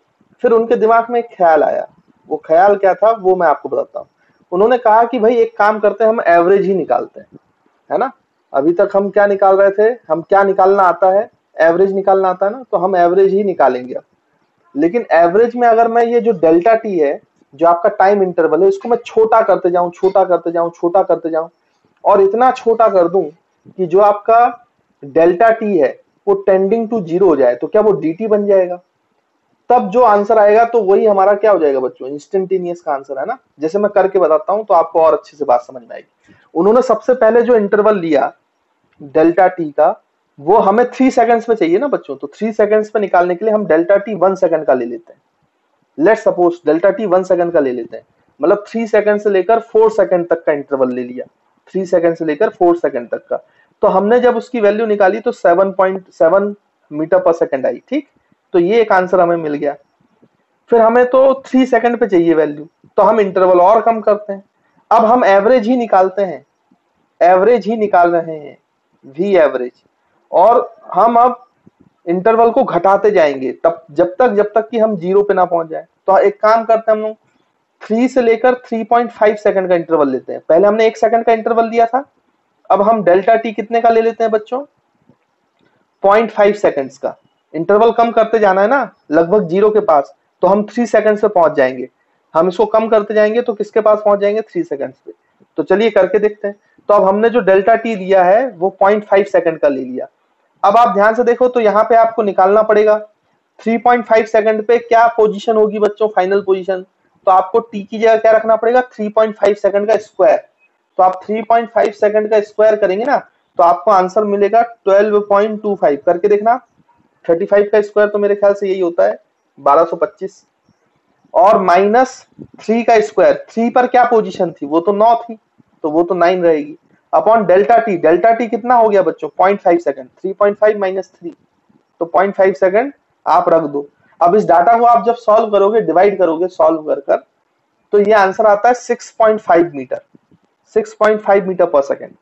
फिर उनके दिमाग में एक ख्याल आया, वो ख्याल क्या था वो मैं आपको बताता हूँ। उन्होंने कहा कि भाई एक काम करते हैं, हम एवरेज ही निकालते हैं, है ना। अभी तक हम क्या निकाल रहे थे, हम क्या निकालना आता है, एवरेज निकालना आता है ना, तो हम एवरेज ही निकालेंगे अब। लेकिन एवरेज में अगर मैं ये जो डेल्टा टी है, जो आपका टाइम इंटरवल है, इसको मैं छोटा करते जाऊं, छोटा करते जाऊं, छोटा करते जाऊं, और इतना छोटा कर दूं कि जो आपका डेल्टा टी है वो टेंडिंग टू जीरो हो जाए, तो क्या वो dt बन जाएगा। तब जो आंसर आएगा तो वही हमारा क्या हो जाएगा बच्चों, इंस्टेंटेनियस का आंसर, है ना। जैसे मैं करके बताता हूं तो आपको और अच्छे से बात समझ में आएगी। उन्होंने सबसे पहले जो इंटरवल लिया डेल्टा टी का, वो हमें 3 सेकंड्स पे चाहिए ना बच्चों, तो 3 सेकंड्स पे निकालने के लिए हम डेल्टा टी 1 सेकंड का ले लेते हैं। Let suppose delta t 1 second का ले लेते हैं, मतलब 3 सेकंड से लेकर 4 सेकंड तक का इंटरवल ले लिया, 3 सेकंड से लेकर 4 सेकंड तक का। तो हमने जब उसकी वैल्यू निकाली तो 7.7 मीटर पर सेकंड आई, ठीक। तो ये एक आंसर हमें मिल गया। फिर हमें तो 3 सेकंड पे चाहिए वैल्यू, तो हम इंटरवल और कम करते हैं। अब हम एवरेज ही निकालते हैं, एवरेज ही निकाल रहे हैं, वी एवरेज। और हम अब इंटरवल को घटाते जाएंगे तब जब तक कि हम जीरो पे ना पहुंच जाए। तो एक काम करते हैं हम लोग, 3 से लेकर 3.5 सेकंड का इंटरवल लेते हैं। पहले हमने 1 सेकंड का इंटरवल दिया था, अब हम डेल्टा टी कितने का ले लेते हैं बच्चों, 0.5 सेकंड्स का। इंटरवल कम करते जाना है ना, लगभग जीरो के पास, तो हम 3 सेकंड पे पहुंच जाएंगे। हम इसको कम करते जाएंगे तो किसके पास पहुंच जाएंगे, 3 सेकंड्स पे। तो चलिए करके देखते हैं। तो अब हमने जो डेल्टा टी लिया है वो 0.5 सेकंड का ले लिया। अब आप ध्यान से देखो तो यहाँ पे आपको निकालना पड़ेगा 3.5 सेकंड पे क्या पोजीशन होगी बच्चों, फाइनल पोजीशन। तो आपको टी की जगह क्या रखना पड़ेगा, 3.5 सेकंड का स्क्वायर। तो आप 3.5 सेकंड का स्क्वायर करेंगे ना, तो आपको आंसर मिलेगा 12.25। करके देखना, 35 का स्क्वायर तो मेरे ख्याल से यही होता है 1225, और -3 का स्क्वायर, 3 पर क्या पोजीशन थी, वो तो 9 थी, तो वो तो 9 रहेगी, upon delta t. Delta t कितना हो गया बच्चों, 0.5 सेकंड, 3.5 माइनस 3, तो 0.5 सेकंड आप रख दो। अब इस डाटा को आप जब सॉल्व करोगे, डिवाइड करोगे सॉल्व कर कर, तो ये आंसर आता है 6.5 मीटर, 6.5 मीटर पर सेकंड।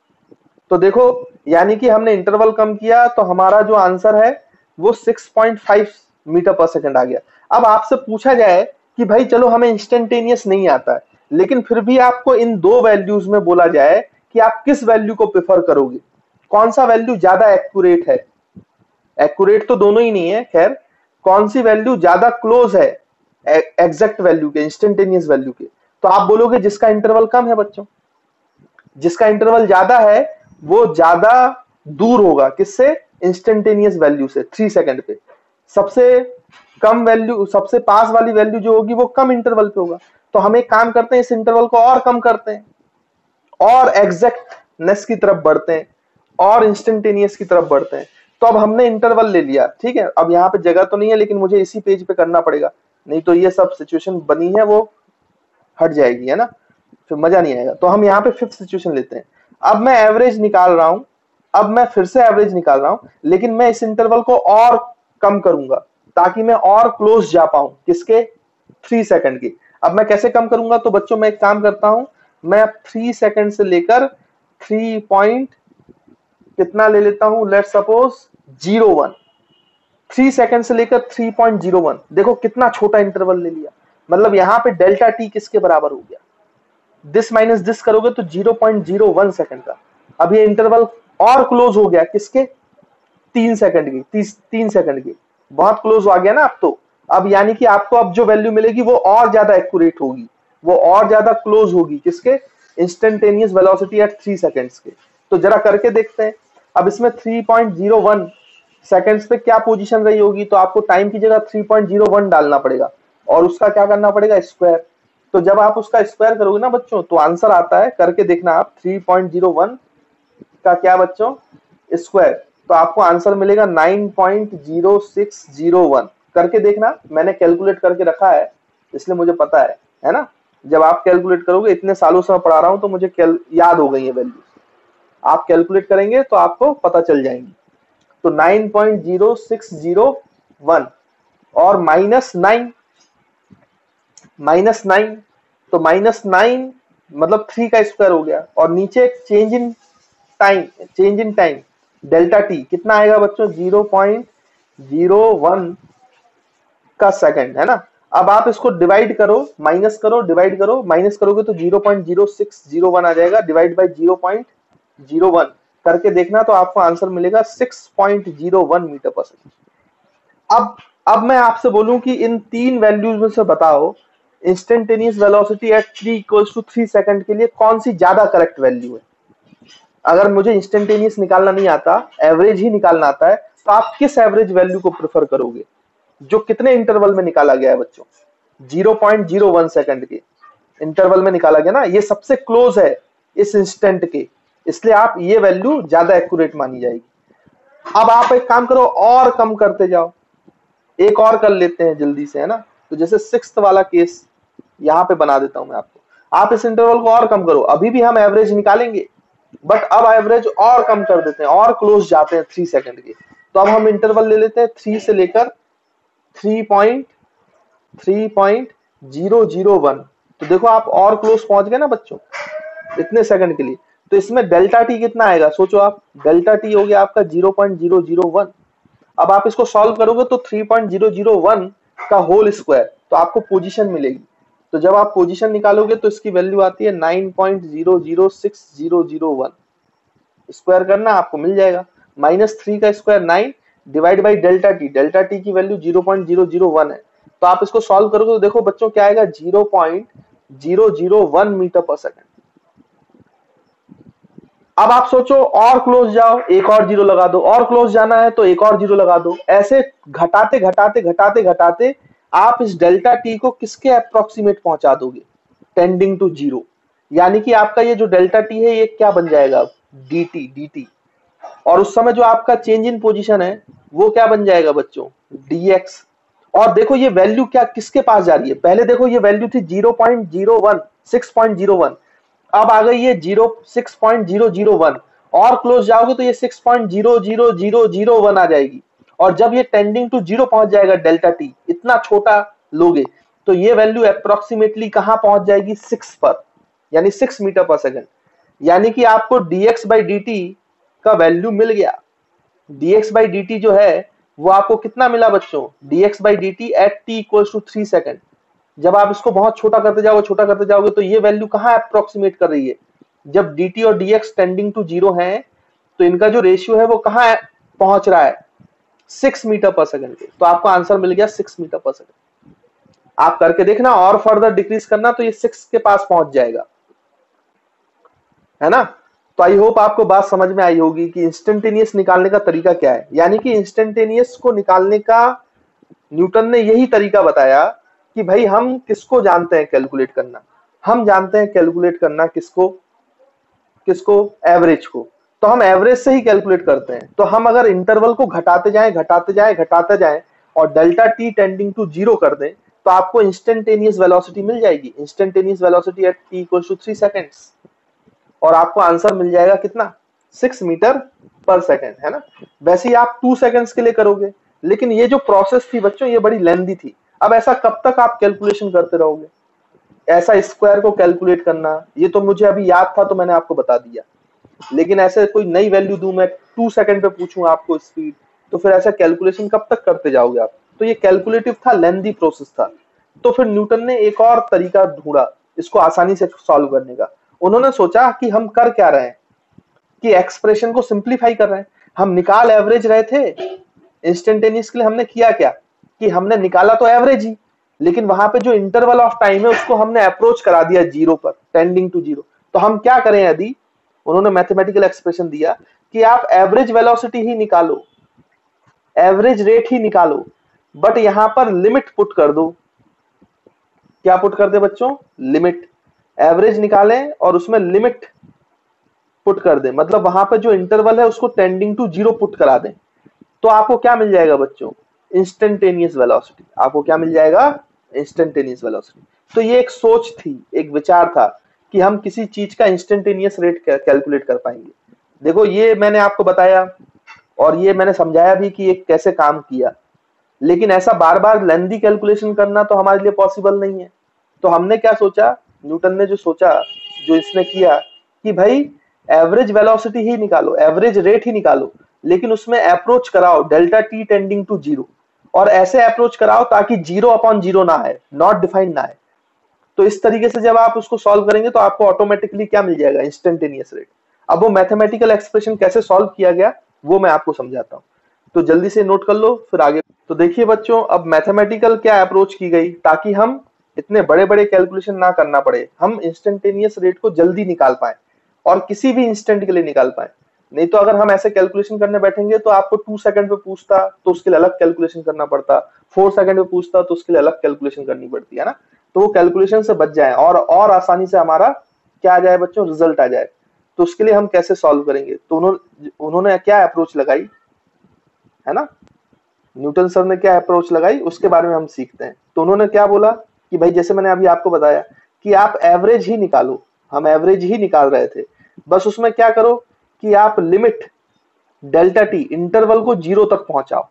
तो देखो, यानी कि हमने इंटरवल कम किया तो हमारा जो आंसर है वो 6.5 मीटर पर सेकंड आ गया। अब आपसे पूछा जाए कि भाई चलो हमें इंस्टेंटेनियस नहीं आता है, लेकिन फिर भी आपको इन दो वैल्यूज में बोला जाए कि आप किस वैल्यू को प्रेफर करोगे, कौन सा वैल्यू ज्यादा एक्यूरेट है। एक्यूरेट तो दोनों ही नहीं है, खैर कौन सी वैल्यू ज्यादा क्लोज है एग्जैक्ट वैल्यू के, इंस्टेंटेनियस वैल्यू के। तो आप बोलोगे जिसका इंटरवल कम है बच्चों, जिसका इंटरवल ज्यादा है वो ज्यादा दूर होगा किससे, इंस्टेंटेनियस वैल्यू से, 3 सेकंड पे। सबसे कम वैल्यू, सबसे पास वाली वैल्यू जो होगी वो कम इंटरवल पे होगा। तो हम एक काम करते हैं, इस इंटरवल को और कम करते हैं और एग्जैक्टनेस की तरफ बढ़ते हैं और इंस्टेंटेनियस की तरफ बढ़ते हैं। तो अब हमने इंटरवल ले लिया, ठीक है। अब यहाँ पे जगह तो नहीं है, लेकिन मुझे इसी पेज पे करना पड़ेगा, नहीं तो ये सब सिचुएशन बनी है वो हट जाएगी, है ना, फिर मजा नहीं आएगा। तो हम यहाँ पे 5th सिचुएशन लेते हैं। अब मैं एवरेज निकाल रहा हूं, अब मैं फिर से एवरेज निकाल रहा हूं, लेकिन मैं इस इंटरवल को और कम करूंगा ताकि मैं और क्लोज जा पाऊं किसके, 3 सेकंड की। अब मैं कैसे कम करूंगा, तो बच्चों मैं एक काम करता हूं, मैं 3 सेकंड से लेकर 3 पॉइंट कितना ले लेता हूं, लेट सपोज 01, 3 सेकंड से लेकर 3.01। देखो कितना छोटा इंटरवल ले लिया, मतलब यहाँ पे डेल्टा टी किसके बराबर हो गया, दिस माइनस दिस करोगे तो 0.01 सेकंड का। अब ये इंटरवल और क्लोज हो गया किसके, 3 सेकंड की, 3 सेकंड की, बहुत क्लोज आ गया ना अब तो। अब यानी कि आपको अब जो वैल्यू मिलेगी वो और ज्यादा एक्यूरेट होगी, वो और ज्यादा क्लोज होगी किसके, इंस्टेंटेनियस वेलोसिटी एट 3 सेकंड्स के। तो जरा करके देखते हैं। अब इसमें 3.01 सेकंड्स पे क्या पोजीशन रही होगी, तो आपको टाइम की जगह 3.01 डालना पड़ेगा और उसका क्या करना पड़ेगा, स्क्वायर। तो जब आप उसका स्क्वायर करोगे ना बच्चों, तो आंसर आता है, करके देखना आप, 3.01 का क्या बच्चों, स्क्वायर, तो आपको आंसर मिलेगा 9.0601। करके देखना, मैंने कैलकुलेट करके रखा है इसलिए मुझे पता है ना। जब आप कैलकुलेट करोगे, इतने सालों से मैं पढ़ा रहा हूं तो मुझे याद हो गई है वैल्यू, आप कैलकुलेट करेंगे तो आपको पता चल जाएंगी। तो 9.0601 और -9, तो -9 मतलब 3 का स्क्वायर हो गया, और नीचे change in time delta t कितना आएगा बच्चों, 0.01 का सेकंड, है ना। अब आप इसको डिवाइड करो, माइनस करो, डिवाइड करो, माइनस करोगे तो 0.0601 आ जाएगा, डिवाइड बाय 0.01 करके देखना तो आपको आंसर मिलेगा 6.01 मीटर पर सेकंड। अब मैं आपसे बोलूं कि इन तीन वैल्यूज में से बताओ इंस्टेंटेनियस वेलोसिटी एट 3 = 3 सेकंड के लिए कौन सी ज्यादा करेक्ट वैल्यू है। अगर मुझे इंस्टेंटेनियस निकालना नहीं आता, एवरेज ही निकालना आता है, तो आप किस एवरेज वैल्यू को प्रेफर करोगे, जो कितने इंटरवल में निकाला गया है बच्चों, 0.01 सेकंड के इंटरवल में निकाला गया ना, ये सबसे क्लोज है इस इंस्टेंट के, इसलिए आप ये वैल्यू ज्यादा एक्यूरेट मानी जाएगी। अब आप एक काम करो और कम करते जाओ, एक और कर लेते हैं जल्दी से, है ना। तो जैसे 6th वाला केस यहां पे बना देता हूं मैं आपको, आप इस इंटरवल को और कम करो, अभी भी हम एवरेज निकालेंगे बट अब एवरेज और कम कर देते हैं और क्लोज जाते हैं 3 सेकंड के। तो अब हम इंटरवल ले लेते हैं 3 से लेकर 3.001। तो देखो आप और क्लोज पहुंच गए ना बच्चों इतने सेकंड के लिए। तो इसमें डेल्टा टी कितना आएगा, सोचो आप, डेल्टा टी हो गया आपका 0.001। अब आप इसको सॉल्व करोगे तो 3.001 का होल स्क्वायर, तो आपको पोजीशन मिलेगी। तो जब आप पोजीशन निकालोगे तो इसकी वैल्यू आती है 9.006001। स्क्वायर करना आपको मिल जाएगा, -3 का square 9 divide by delta t, delta t की वैल्यू 0.001 है। तो आप इसको सॉल्व करोगे तो देखो बच्चों क्या आएगा, 0.001 मीटर पर सेकंड। अब आप सोचो और क्लोज जाओ, एक और जीरो लगा दो, और क्लोज जाना है तो एक और जीरो लगा दो, ऐसे घटाते घटाते घटाते घटाते आप इस डेल्टा टी को किसके अप्रोक्सीमेट पहुंचा दोगे, टेंडिंग टू जीरो। यानी कि आपका ये जो डेल्टा टी है ये क्या बन जाएगा, dt। और उस समय जो आपका चेंज इन पोजीशन है वो क्या बन जाएगा बच्चों, dx। और देखो ये वैल्यू क्या किसके पास जा रही है, पहले देखो ये वैल्यू थी 0.01 6.01, अब आ गई ये 6.001, और क्लोज जाओगे तो ये 6.00001 आ जाएगी। और जब ये टेंडिंग टू जीरो पहुंच जाएगा डेल्टा टी, इतना छोटा लोगे तो ये वैल्यू अप्रोक्सीमेटली कहां पहुंच जाएगी, 6 पर, यानी 6 मीटर पर सेकंड। यानी कि आपको dx by dt का वैल्यू मिल गया। dx by dt जो है वो आपको कितना मिला बच्चों, dx by dt at t = 3 second. जब आप इसको बहुत छोटा करते जाओगे तो ये वैल्यू कहां अप्रोक्सीमेट कर रही है, जब dt और dx टेंडिंग टू जीरो है तो इनका जो रेशियो है वो कहां पहुंच रहा है, 6 मीटर पर सेकंड के। तो आपको आंसर मिल गया 6 मीटर पर सेकंड। आप करके देखना और फर्दर डिक्रीज करना तो ये 6 के पास पहुंच जाएगा, है ना। तो आई होप आपको बात समझ में आई होगी कि इंस्टेंटेनियस निकालने का तरीका क्या है। यानी कि इंस्टेंटेनियस को निकालने का न्यूटन ने यही तरीका बताया कि भाई हम किसको जानते हैं कैलकुलेट करना, हम जानते हैं कैलकुलेट करना किसको एवरेज को। तो हम एवरेज से ही कैलकुलेट करते हैं। तो हम अगर इंटरवल को घटाते जाएं और delta t tending to zero कर दें तो आपको इंस्टेंटेनियस वेलोसिटी मिल जाएगी, instantaneous velocity at t = 3 seconds, और आपको आंसर मिल जाएगा कितना, 6 मीटर पर सेकंड, है ना। वैसे ही आप 2 सेकंड्स के लिए करोगे, लेकिन ये जो प्रोसेस थी बच्चों ये बड़ी लेंथी थी। अब ऐसा कब तक आप कैलकुलेशन करते रहोगे, ऐसा स्क्वायर को कैलकुलेट करना, ये तो मुझे अभी याद था तो मैंने आपको बता दिया, लेकिन ऐसे कोई नई वैल्यू दूं मैं 2 सेकंड पे पूछूं आपको स्पीड, तो फिर ऐसा कैलकुलेशन कब तक करते जाओगे आप। तो ये कैलकुलेटिव था, लेंथी प्रोसेस था। तो फिर न्यूटन ने एक और तरीका ढूंढा इसको आसानी से सॉल्व करने का। उन्होंने सोचा कि हम कर क्या रहे हैं, कि एक्सप्रेशन को सिंप्लीफाई कर रहे हैं। हम निकाल एवरेज रहे थे इंस्टेंटेनियस के लिए, हमने किया क्या कि हमने निकाला तो एवरेज ही, लेकिन वहां पे जो इंटरवल ऑफ टाइम है उसको हमने अप्रोच करा दिया जीरो पर, टेंडिंग टू जीरो। तो हम क्या करें, यदि उन्होंने मैथमेटिकल एक्सप्रेशन दिया कि आप एवरेज वेलोसिटी ही निकालो, एवरेज रेट ही निकालो, बट यहां पर लिमिट पुट कर दो। क्या पुट कर दे बच्चों, लिमिट। एवरेज निकालें और उसमें लिमिट पुट कर दे, मतलब वहां पर जो इंटरवल है उसको टेंडिंग टू जीरो पुट करा दें। तो आपको क्या मिल जाएगा बच्चों, इंस्टेंटेनियस वेलोसिटी। आपको क्या मिल जाएगा, इंस्टेंटेनियस वेलोसिटी। तो ये एक सोच थी, एक विचार था कि हम किसी चीज का इंस्टेंटेनियस रेट कैलकुलेट कर पाएंगे। देखो ये मैंने आपको बताया और ये मैंने समझाया भी कि ये कैसे काम किया, लेकिन ऐसा बार बार लेंथी कैलकुलेशन करना तो हमारे लिए पॉसिबल नहीं है। तो हमने क्या सोचा, न्यूटन ने जो सोचा, जो इसने किया कि भाई एवरेज वेलोसिटी ही निकालो, एवरेज रेट ही निकालो, लेकिन उसमें अप्रोच कराओ delta t tending to zero. और ऐसे अप्रोच कराओ ताकि 0/0 ना आए, नॉट डिफाइंड ना आए। तो इस तरीके से जब आप उसको सॉल्व करेंगे तो आपको ऑटोमेटिकली क्या मिल जाएगा, इंस्टेंटेनियस रेट। अब वो मैथमेटिकल एक्सप्रेशन कैसे सॉल्व किया गया वो मैं आपको समझाता हूँ, तो जल्दी से नोट कर लो फिर आगे। तो देखिए बच्चों, अब मैथमेटिकल क्या अप्रोच की गई ताकि हम इतने बड़े बड़े कैलकुलेशन ना करना पड़े, हम इंस्टेंटेनियस रेट को जल्दी निकाल पाए और किसी भी इंस्टेंट के लिए निकाल पाए। नहीं तो अगर हम ऐसे कैलकुलेशन करने बैठेंगे तो आपको 2 सेकंड पे पूछता तो उसके लिए अलग कैलकुलेशन करना पड़ता, 4 सेकंड पे पूछता तो उसके लिए अलग कैलकुलेशन करनी पड़ती है ना। तो वो कैलकुलेशन से बच जाए और आसानी से हमारा क्या आ जाए बच्चों, रिजल्ट आ जाए। तो उसके लिए हम कैसे सॉल्व करेंगे, तो उन्होंने क्या अप्रोच लगाई है ना, न्यूटन सर ने क्या अप्रोच लगाई उसके बारे में हम सीखते हैं। तो उन्होंने क्या बोला कि भाई जैसे मैंने अभी आपको बताया कि आप एवरेज ही निकालो, हम एवरेज ही निकाल रहे थे, बस उसमें क्या करो कि आप लिमिट डेल्टा टी इंटरवल को 0 तक पहुंचाओ।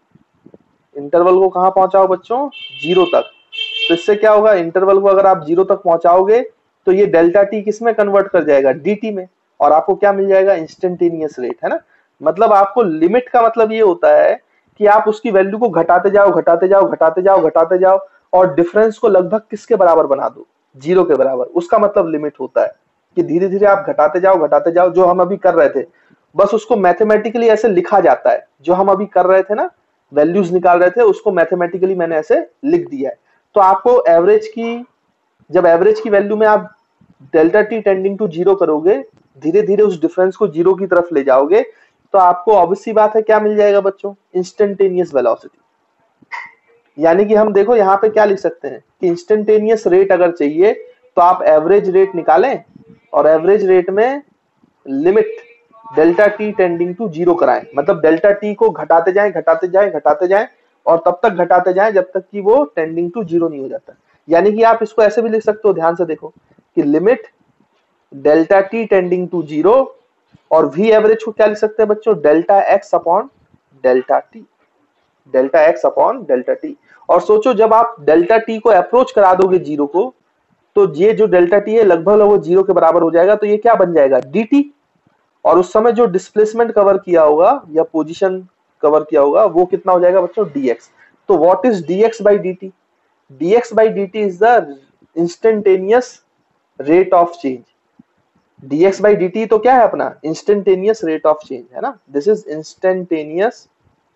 इंटरवल को कहां पहुंचाओ बच्चों, 0 तक। तो इससे क्या होगा, इंटरवल को अगर आप 0 तक पहुंचाओगे तो ये डेल्टा टी किस में कन्वर्ट कर जाएगा, dt में, और आपको क्या मिल जाएगा, इंस्टेंटेनियस रेट, है ना। मतलब आपको लिमिट का मतलब ये होता है कि आप उसकी वैल्यू को घटाते जाओ घटाते जाओ घटाते जाओ घटाते जाओ और डिफरेंस को लगभग किसके बराबर बना दो, 0 के बराबर। उसका मतलब लिमिट होता है कि धीरे धीरे आप घटाते जाओ, जो हम अभी कर रहे थे, बस उसको मैथमेटिकली ऐसे लिखा जाता है। जो हम अभी कर रहे थे ना, वैल्यूज निकाल रहे थे, उसको मैथमेटिकली मैंने ऐसे लिख दिया है। तो आपको एवरेज की, जब एवरेज की वैल्यू में आप डेल्टा टी टेंडिंग टू 0 करोगे, धीरे धीरे उस डिफरेंस को 0 की तरफ ले जाओगे, तो आपको ऑब्वियस सी बात है क्या मिल जाएगा बच्चों, इंस्टेंटेनियस वेलोसिटी। यानी कि हम देखो यहाँ पे क्या लिख सकते हैं कि इंस्टेंटेनियस रेट अगर चाहिए तो आप एवरेज रेट निकालें और एवरेज रेट में limit delta t tending to 0 कराएं। मतलब डेल्टा टी को घटाते जाएं घटाते जाएं घटाते जाएं और तब तक घटाते जाएं जब तक कि वो टेंडिंग टू 0 नहीं हो जाता। यानी कि आप इसको ऐसे भी लिख सकते हो, ध्यान से देखो कि limit delta t tending to 0 और वी एवरेज को क्या लिख सकते हैं बच्चों, delta x upon delta t, delta x upon delta t. और सोचो जब आप डेल्टा टी को अप्रोच करा दोगे 0 को, तो ये जो डेल्टा टी है लगभग 0 के बराबर हो जाएगा, तो ये क्या बन जाएगा, dt। और उस समय जो डिस्प्लेसमेंट कवर किया होगा या पोजीशन कवर किया होगा वो कितना हो जाएगा बच्चों, dx। तो what is dx by dt, dx by dt is the instantaneous rate of change. dx by dt तो क्या है अपना, इंस्टेंटेनियस रेट ऑफ चेंज, है ना। This is instantaneous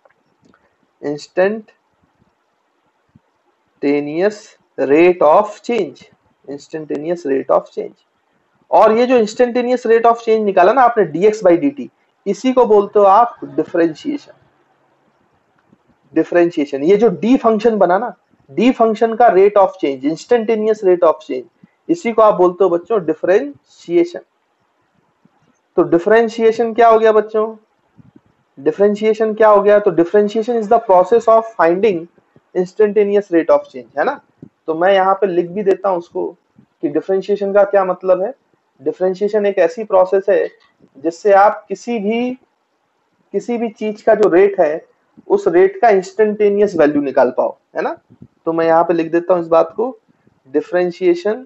rate of change, instantaneous rate of change. और ये जो instantaneous rate of change निकाला ना आपने, dx by dt, इसी को बोलते हो आप डिफरेंशिएशन। डिफरेंशिएशन, ये जो d फंक्शन बना ना, d फंक्शन का rate of change, instantaneous rate of change, इसी को आप बोलते हो बच्चों डिफरेंशिएशन। तो डिफरेंशिएशन क्या हो गया बच्चों, डिफरेंशिएशन क्या हो गया, तो differentiation is the process of finding instantaneous rate of change, है ना। तो मैं यहाँ पे लिख भी देता हूं उसको कि डिफरेंशिएशन का क्या मतलब है। डिफरेंशिएशन एक ऐसी प्रोसेस है जिससे आप किसी भी चीज का जो रेट है उस रेट का इंस्टेंटेनियस वैल्यू निकाल पाओ, है ना। तो मैं यहाँ पे लिख देता हूं इस बात को, differentiation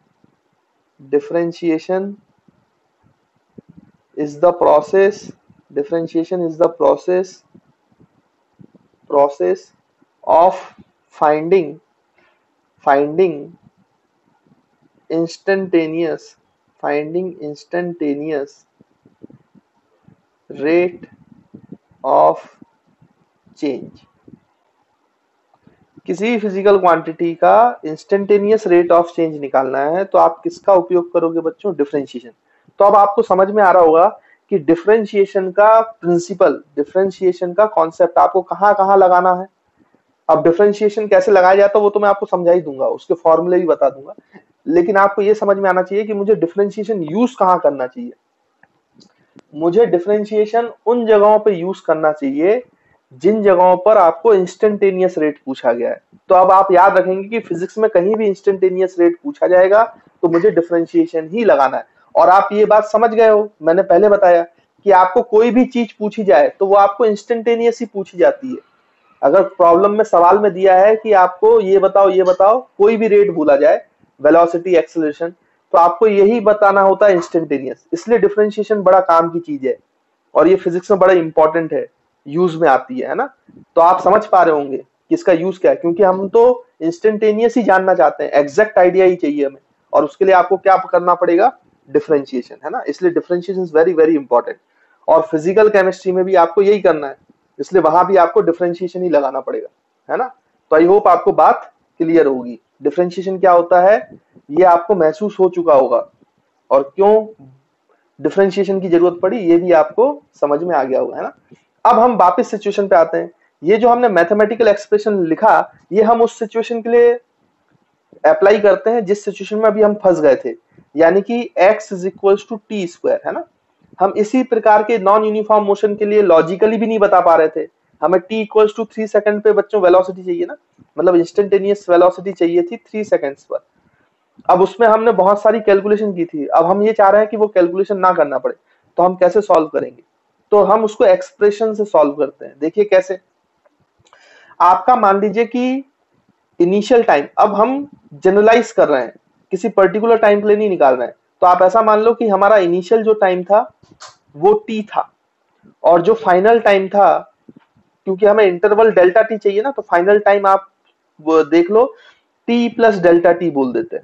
is the process, differentiation is the process of finding instantaneous rate of change। किसी भी फिजिकल क्वांटिटी का इंस्टेंटेनियस रेट ऑफ चेंज निकालना है तो आप किसका उपयोग करोगे बच्चों, डिफरेंशिएशन। तो अब आपको समझ में आ रहा होगा कि डिफरेंशिएशन का प्रिंसिपल, डिफरेंशिएशन का कॉन्सेप्ट आपको कहां कहां लगाना है। अब डिफरेंशिएशन कैसे लगाया जाता है वो तो मैं आपको समझा ही दूंगा, उसके फॉर्मूले भी बता दूंगा, लेकिन आपको ये समझ में आना चाहिए कि मुझे डिफरेंशिएशन यूज कहां करना चाहिए। मुझे डिफरेंशिएशन उन जगहों पे यूज करना चाहिए जिन जगहों पर आपको इंस्टेंटेनियस रेट पूछा गया है। तो अब आप याद रखेंगे कि फिजिक्स में कहीं भी इंस्टेंटेनियस रेट पूछा जाएगा तो मुझे डिफरेंशिएशन ही लगाना है। और आप ये बात समझ गए हो, मैंने पहले बताया कि आपको कोई भी चीज पूछी जाए तो वो आपको इंस्टेंटेनियस ही पूछी जाती है। अगर प्रॉब्लम में सवाल में दिया है कि आपको ये बताओ, कोई भी रेट भूला जाए, वेलोसिटी, एक्सेलरेशन, तो आपको यही बताना होता है इंस्टेंटेनियस। इसलिए डिफरेंशिएशन बड़ा काम की चीज है और ये फिजिक्स में बड़ा इंपॉर्टेंट है। यूज में आती है ना। तो आप समझ पा रहे होंगे कि इसका यूज क्या है, क्योंकि हम तो इंस्टेंटेनियस ही जानना चाहते हैं, एग्जैक्ट आइडिया ही चाहिए हमें, और उसके लिए आपको क्या करना पड़ेगा, डिफरेंशिएशन, है ना। इसलिए differentiation is very very important, और फिजिकल केमिस्ट्री में भी आपको यही करना है, इसलिए वहां भी आपको डिफरेंशिएशन ही लगाना पड़ेगा, है ना। तो आई होप आपको बात क्लियर होगी, डिफरेंशिएशन क्या होता है ये आपको महसूस हो चुका होगा, और क्यों डिफरेंशिएशन की जरूरत पड़ी ये भी आपको समझ में आ गया होगा, है ना। अब हम वापस सिचुएशन पे आते हैं। ये जो हमने मैथमेटिकल एक्सप्रेशन लिखा, ये हम उस सिचुएशन के लिए अप्लाई करते हैं जिस सिचुएशन में अभी हम फंस गए थे, यानी कि x is equals to t square, है ना। हम इसी प्रकार के नॉन यूनिफॉर्म मोशन के लिए लॉजिकली भी नहीं बता पा रहे थे, हमें t इक्वल्स टू 3 सेकंड पे बच्चों वेलोसिटी चाहिए ना, मतलब इंस्टेंटेनियस वेलोसिटी चाहिए थी 3 सेकंड्स पर। अब उसमें हमने बहुत सारी कैलकुलेशन की थी, अब हम ये चाह रहे हैं कि वो कैलकुलेशन ना करना पड़े, तो हम कैसे सॉल्व करेंगे, तो हम उसको एक्सप्रेशन से सॉल्व करते हैं। देखिए कैसे, आपका मान लीजिए कि इनिशियल टाइम, अब हम जनरलाइज कर रहे हैं, किसी पर्टिकुलर टाइम के लिए नहीं निकाल रहे हैं, तो आप ऐसा मान लो कि हमारा इनिशियल जो टाइम था वो t था, और जो फाइनल टाइम था, क्योंकि हमें इंटरवल डेल्टा टी चाहिए ना, तो फाइनल टाइम आप वो देख लो t प्लस डेल्टा टी बोल देते हैं,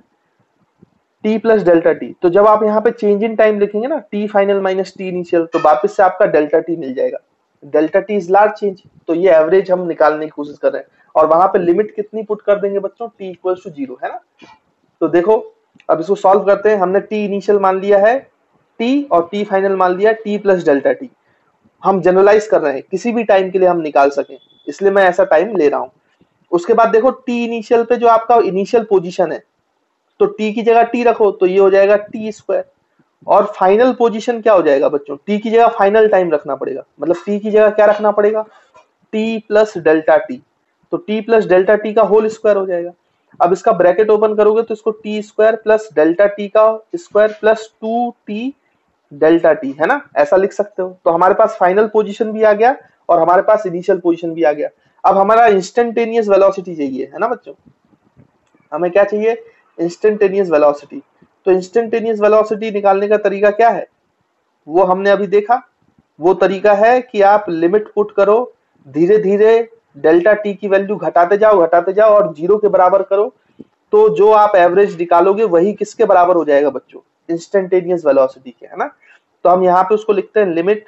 t प्लस डेल्टा टी। तो जब आप यहाँ पे चेंज इन टाइम लिखेंगे ना, t final minus t initial, तो वापस से आपका डेल्टा टी मिल जाएगा। Delta t is large change, तो ये एवरेज हम निकालने की कोशिश कर रहे हैं, और वहां पे लिमिट कितनी पुट कर देंगे बच्चों, t इक्वल्स टू 0, है ना। तो देखो अब इसको सॉल्व करते हैं, हमने t इनिशियल मान लिया है t, और t फाइनल मान लिया t प्लस डेल्टा टी। हम जनरलाइज कर रहे हैं, किसी भी टाइम के लिए हम निकाल सकें, इसलिए मैं ऐसा टाइम ले रहा हूं। उसके बाद देखो t इनिशियल पे जो आपका इनिशियल पोजीशन है, तो t की जगह t रखो, तो ये हो जाएगा t स्क्वायर, और फाइनल पोजीशन क्या हो जाएगा बच्चों, t की जगह फाइनल टाइम रखना पड़ेगा, मतलब t की जगह क्या रखना पड़ेगा, t प्लस डेल्टा टी, तो t प्लस डेल्टा टी का होल स्क्वायर हो जाएगा। अब इसका ब्रैकेट ओपन करोगे तो इसको t square plus delta t का square plus 2t delta t, है ना, ऐसा लिख सकते हो। तो हमारे पास फाइनल पोजीशन भी आ गया और हमारे पास इनिशियल पोजीशन भी आ गया। अब हमारा इंस्टेंटेनियस वेलोसिटी चाहिए, है ना बच्चों, हमें क्या चाहिए, इंस्टेंटेनियस वेलोसिटी। तो इंस्टेंटेनियस वेलोसिटी निकालने का तरीका क्या है, वो हमने अभी देखा। वो तरीका है कि आप लिमिट पुट करो, धीरे धीरे डेल्टा टी की वैल्यू घटाते जाओ और 0 के बराबर करो, तो जो आप एवरेज निकालोगे वही किसके बराबर हो जाएगा बच्चों, इंस्टेंटेनियस वेलोसिटी के, है ना। तो हम यहाँ पे उसको लिखते हैं limit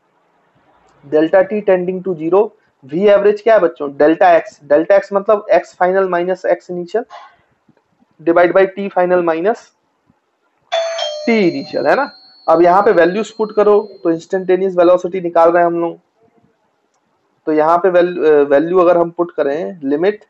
delta t tending to 0, v average क्या है बच्चों, डेल्टा एक्स मतलब x final minus x initial divide by t final minus t initial, है ना। अब यहाँ पे वैल्यूज पुट करो, तो इंस्टेंटेनियस वेलोसिटी निकाल रहे हैं हम लोग। तो यहाँ पे वैल्यू अगर हम पुट करें, limit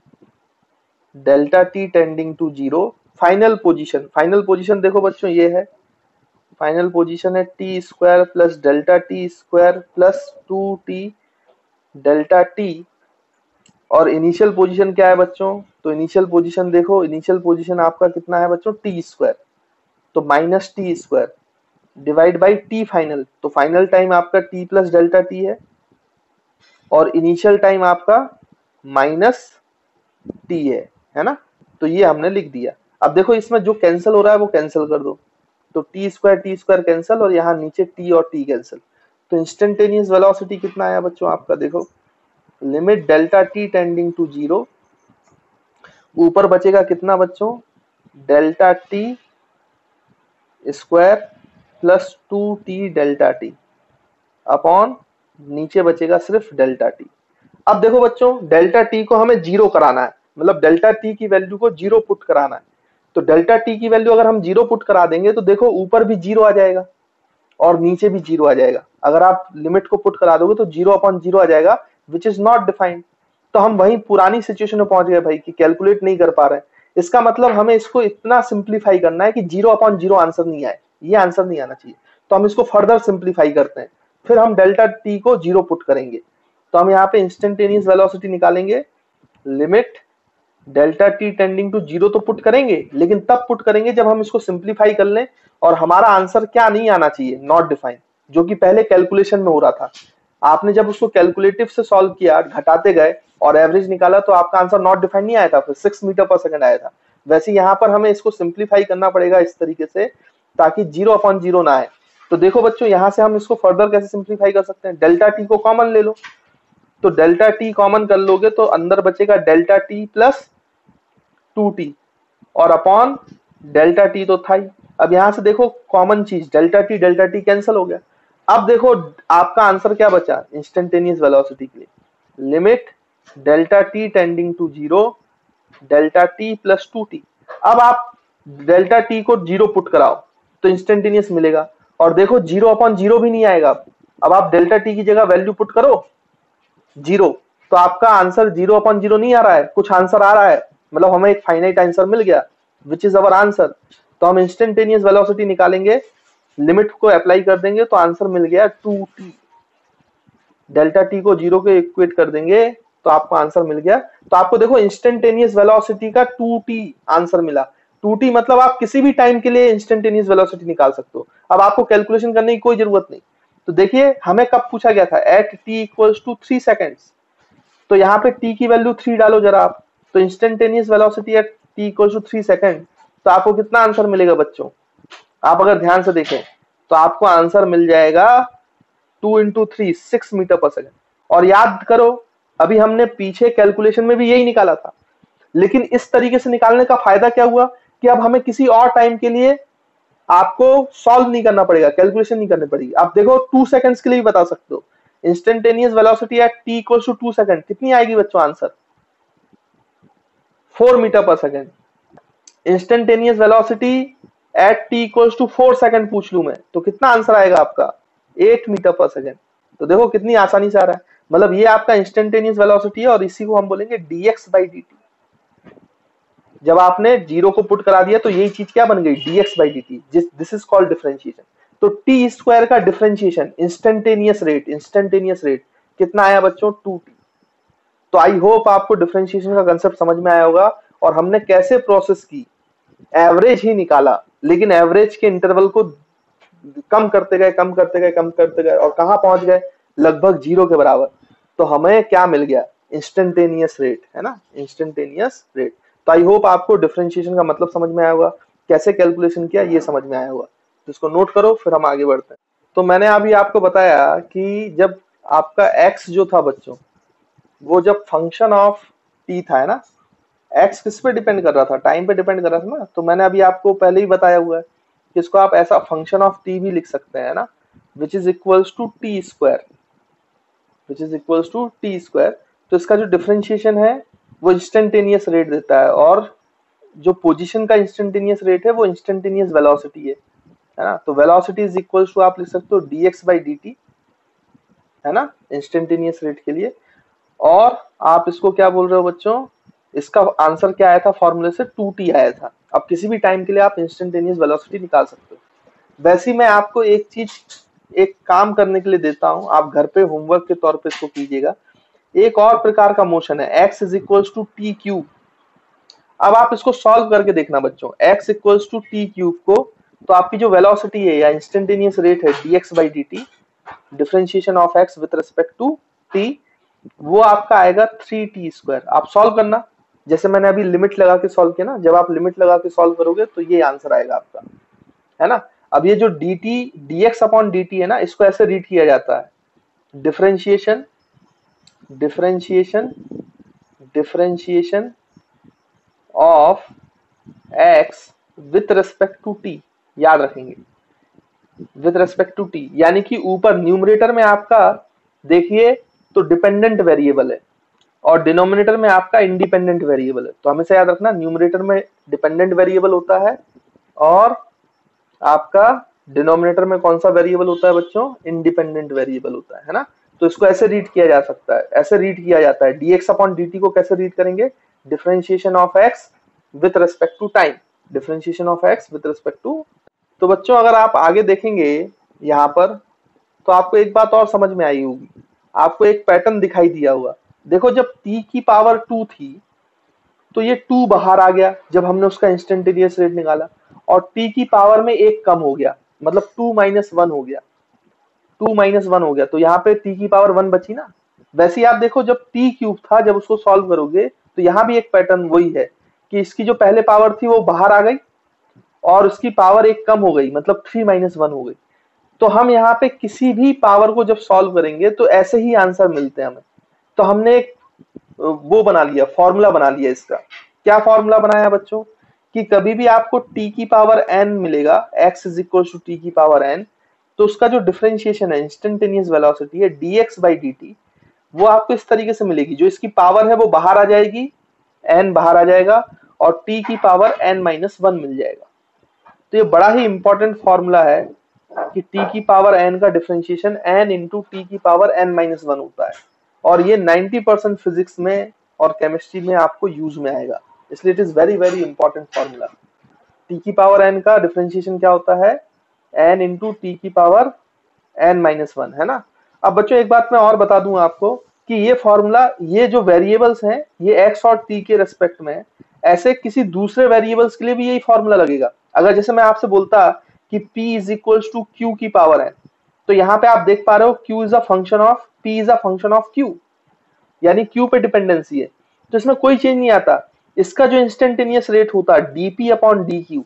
delta t tending to 0, final position देखो बच्चों ये है, फाइनल पोजीशन है t square plus delta t square plus 2t delta t, और इनिशियल पोजीशन क्या है बच्चों, तो इनिशियल पोजीशन देखो, इनिशियल पोजीशन आपका कितना है बच्चों, टी स्क्वायर, तो minus t square divide by t final, तो फाइनल टाइम आपका टी प्लस डेल्टा टी है, और इनिशियल टाइम आपका माइनस टी है ना। तो ये हमने लिख दिया। अब देखो इसमें जो कैंसिल हो रहा है वो कैंसिल कर दो, तो टी स्क्वायर कैंसिल, और यहाँ नीचे टी और टी कैंसिल, तो इंस्टेंटेनियस वेलोसिटी कितना आया बच्चों आपका, देखो limit delta t tending to 0, ऊपर बचेगा कितना बच्चों, delta t square plus 2t delta t upon नीचे बचेगा सिर्फ डेल्टा टी। अब देखो बच्चों डेल्टा टी को हमें 0 कराना है, मतलब डेल्टा टी की वैल्यू को 0 पुट कराना है। तो डेल्टा टी की वैल्यू अगर हम 0 पुट करा देंगे तो देखो ऊपर भी 0 आ जाएगा और नीचे भी 0 आ जाएगा। अगर आप लिमिट को पुट करा दोगे तो 0 अपॉन 0 आ जाएगा, विच इज नॉट डिफाइंड। तो हम वही पुरानी सिचुएशन में पहुंच गए भाई कि कैलकुलेट नहीं कर पा रहे हैं। इसका मतलब हमें इसको इतना सिंप्लीफाई करना है कि 0 अपॉन 0 आंसर नहीं आए, ये आंसर नहीं आना चाहिए। तो हम इसको फर्दर सिंप्लीफाई करते हैं, फिर हम डेल्टा टी को 0 पुट करेंगे। तो हम यहाँ पे इंस्टेंटेनियस वेलोसिटी निकालेंगे, limit delta t tending to 0 तो पुट करेंगे, लेकिन तब पुट करेंगे जब हम इसको सिंप्लीफाई कर लें और हमारा आंसर क्या नहीं आना चाहिए, नॉट डिफाइंड, जो कि पहले कैलकुलेशन में हो रहा था। आपने जब उसको कैलकुलेटिव से सॉल्व किया, घटाते गए और एवरेज निकाला तो आपका आंसर नॉट डिफाइंड नहीं आया था, फिर 6 मीटर पर सेकंड आया था। वैसे यहाँ पर हमें इसको सिंप्लीफाई करना पड़ेगा इस तरीके से ताकि 0 अपॉन 0 ना आए। तो देखो बच्चों यहां से हम इसको फर्दर कैसे सिंप्लीफाई कर सकते हैं, डेल्टा टी को कॉमन ले लो, तो डेल्टा टी कॉमन कर लोगे तो अंदर बचेगा डेल्टा टी प्लस 2t और अपॉन डेल्टा टी तो था ही। अब यहां से देखो कॉमन चीज डेल्टा टी कैंसिल हो गया। अब देखो आपका आंसर क्या बचा इंस्टेंटेनियस वेलोसिटी के लिए, limit delta t tending to 0 delta t plus 2t। अब आप डेल्टा टी को 0 पुट कराओ तो इंस्टेंटेनियस मिलेगा, और देखो 0/0 भी नहीं आएगा। अब आप डेल्टा टी की जगह वैल्यू पुट करो 0, तो आपका आंसर 0/0 नहीं आ रहा है, कुछ आंसर आ रहा है, मतलब हमें एक फाइनाइट आंसर मिल गया विच इज अवर आंसर। तो हम इंस्टेंटेनियस वेलोसिटी निकालेंगे, लिमिट को अप्लाई कर देंगे तो आंसर मिल गया 2t। डेल्टा टी को 0 के इक्वेट कर देंगे तो आपको आंसर मिल गया। तो आपको देखो इंस्टेंटेनियस वेलोसिटी का 2t आंसर मिला। 2t मतलब आप किसी भी टाइम के लिए इंस्टेंटेनियस वेलोसिटी निकाल सकते हो, अब आपको कैलकुलेशन करने की कोई जरूरत नहीं। तो देखिए हमें कब पूछा गया था, at t equals to 3 seconds, तो यहाँ पे t की वैल्यू 3 डालो जरा आप, तो instantaneous velocity at t equals to 3 second, तो आपको कितना आंसर मिलेगा बच्चों, आप अगर ध्यान से देखें तो आपको आंसर मिल जाएगा 2 × 3 6 मीटर पर सेकेंड। और याद करो अभी हमने पीछे कैलकुलेशन में भी यही निकाला था, लेकिन इस तरीके से निकालने का फायदा क्या हुआ कि अब हमें किसी और टाइम के लिए आपको सॉल्व नहीं करना पड़ेगा, कैलकुलेशन नहीं करनी पड़ेगी। आप देखो 2 सेकंड्स के लिए भी बता सकते हो instantaneous velocity at t equals to 2 second, कितनी आएगी बच्चों answer 4 metre per second. Instantaneous velocity at t equals to 4 second पूछ लूं मैं तो कितना आंसर आएगा आपका 8 मीटर पर सेकंड। तो देखो कितनी आसानी से आ रहा है, मतलब ये आपका इंस्टेंटेनियस वेलोसिटी है और इसी को हम बोलेंगे dx/dt। जब आपने 0 को पुट करा दिया तो यही चीज क्या बन गई dx/dt, this is called differentiation. तो टी स्क्वायर का डिफरेंशिएशन इंस्टेंटेनियस रेट कितना आया बच्चों 2t। तो आई होप आपको डिफरेंशिएशन का कंसेप्ट समझ में आया होगा और हमने कैसे प्रोसेस की, एवरेज ही निकाला, लेकिन एवरेज के इंटरवल को कम करते गए और कहां पहुंच गए लगभग 0 के बराबर। तो हमें क्या मिल गया इंस्टेंटेनियस रेट, है ना, इंस्टेंटेनियस रेट। तो आई होप आपको डिफरेंशिएशन का मतलब समझ में आया होगा, कैसे कैलकुलेशन किया ये समझ में आया होगा। तो इसको नोट करो फिर हम आगे बढ़ते हैं। तो मैंने अभी आपको बताया कि जब आपका x जो था बच्चों वो जब फंक्शन ऑफ t था, है ना, x किस पे डिपेंड कर रहा था, टाइम पे डिपेंड कर रहा था ना। तो मैंने अभी आपको पहले ही बताया हुआ है कि इसको आप ऐसा फंक्शन ऑफ t भी लिख सकते हैं ना, which is equals to t square, तो इसका जो डिफरेंशिएशन है वो इंस्टेंटेनियस रेट देता है, और जो पोजीशन का इंस्टेंटेनियस रेट है वो इंस्टेंटेनियस वेलोसिटी है ना। तो वेलोसिटी इज इक्वल्स टू आप लिख सकते हो dx/dt, है ना, इंस्टेंटेनियस रेट के लिए। और आप इसको क्या बोल रहे हो बच्चों, इसका आंसर क्या आया था फॉर्मूले से 2t आया था। अब किसी भी टाइम के लिए आप इंस्टेंटेनियस वेलोसिटी निकाल सकते हो। वैसे मैं आपको एक चीज, एक काम करने के लिए देता हूं, आप घर पे होमवर्क के तौर पे इसको कीजिएगा। एक और प्रकार का मोशन है x is equals to t cube. अब आप इसको सॉल्व करके देखना बच्चों, x equals to t cube को, तो आपकी जो वेलोसिटी है या इंस्टेंटेनियस रेट है dx/dt, differentiation of x with respect to t, वो आपका आएगा 3t²। आप सॉल्व करना, जैसे मैंने अभी लिमिट लगा के सॉल्व किया ना, जब आप लिमिट लगा के सॉल्व करोगे तो ये आंसर आएगा आपका, है ना। अब ये जो dx/dt है ना, इसको ऐसे रीड किया जाता है differentiation of x with respect to t, याद रखेंगे विथ रेस्पेक्ट टू t, यानी कि ऊपर न्यूमरेटर में आपका देखिए तो डिपेंडेंट वेरिएबल है और डिनोमिनेटर में आपका इंडिपेंडेंट वेरिएबल है। तो हमेशा याद रखना न्यूमरेटर में डिपेंडेंट वेरिएबल होता है और आपका डिनोमिनेटर में कौन सा वेरिएबल होता है बच्चों, इंडिपेंडेंट वेरिएबल होता है ना। तो इसको ऐसे रीड किया जा सकता है, ऐसे रीड किया जाता है dx/dt को कैसे रीड करेंगे, differentiation of x with respect to time, differentiation of x with respect to. तो बच्चों अगर आप आगे देखेंगे यहाँ पर तो आपको एक बात और समझ में आई होगी, आपको एक पैटर्न दिखाई दिया होगा। देखो जब t की पावर 2 थी तो ये 2 बाहर आ गया जब हमने उसका इंस्टेंटेनियस रेट निकाला, और t की पावर में 1 कम हो गया, मतलब 2 - 1 हो गया, 2 - 1 हो गया, तो यहाँ पे t की पावर 1 बची ना। वैसे ही आप देखो जब t क्यूब था, जब उसको सॉल्व करोगे तो यहाँ भी एक पैटर्न वही है कि इसकी जो पहले पावर थी वो बाहर आ गई और उसकी पावर 1 कम हो गई, मतलब 3 - 1 हो गई। तो हम यहाँ पे किसी भी पावर को जब सॉल्व करेंगे तो ऐसे ही आंसर मिलते हैं हमें। तो हमने एक वो बना लिया, फॉर्मूला बना लिया इसका। क्या फॉर्मूला बनाया बच्चों कि कभी भी आपको t की पावर n मिलेगा, x is equal to t की पावर n, तो उसका जो डिफरेंशिएशन है, इंस्टेंटेनियस वेलोसिटी है dx बाई dt, वो आपको इस तरीके से मिलेगी, जो इसकी पावर है वो बाहर आ जाएगी, n बाहर आ जाएगा और t की पावर n माइनस 1 मिल जाएगा। तो ये बड़ा ही इंपॉर्टेंट फॉर्मूला है कि t की पावर n का डिफरेंशिएशन n इंटू टी की पावर n माइनस 1 होता है, और ये 90% फिजिक्स में और केमिस्ट्री में आपको यूज में आएगा, इसलिए it is very very important formula. t की पावर n का डिफरेंशिएशन क्या होता है, n इंटू टी की पावर n माइनस 1, है ना। अब बच्चों एक बात मैं और बता दूं आपको कि ये फॉर्मूला, ये जो वेरिएबल्स हैं ये x और t के रेस्पेक्ट में, ऐसे किसी दूसरे वेरिएबल्स के लिए भी यही फॉर्मूला लगेगा। अगर जैसे मैं आपसे बोलता कि p is equal to q की पावर n, तो यहाँ पे आप देख पा रहे हो q is a function of p is a function of q, यानी q पे डिपेंडेंसी है, तो इसमें कोई चेंज नहीं आता। इसका जो इंस्टेंटेनियस रेट होता है dp upon dq,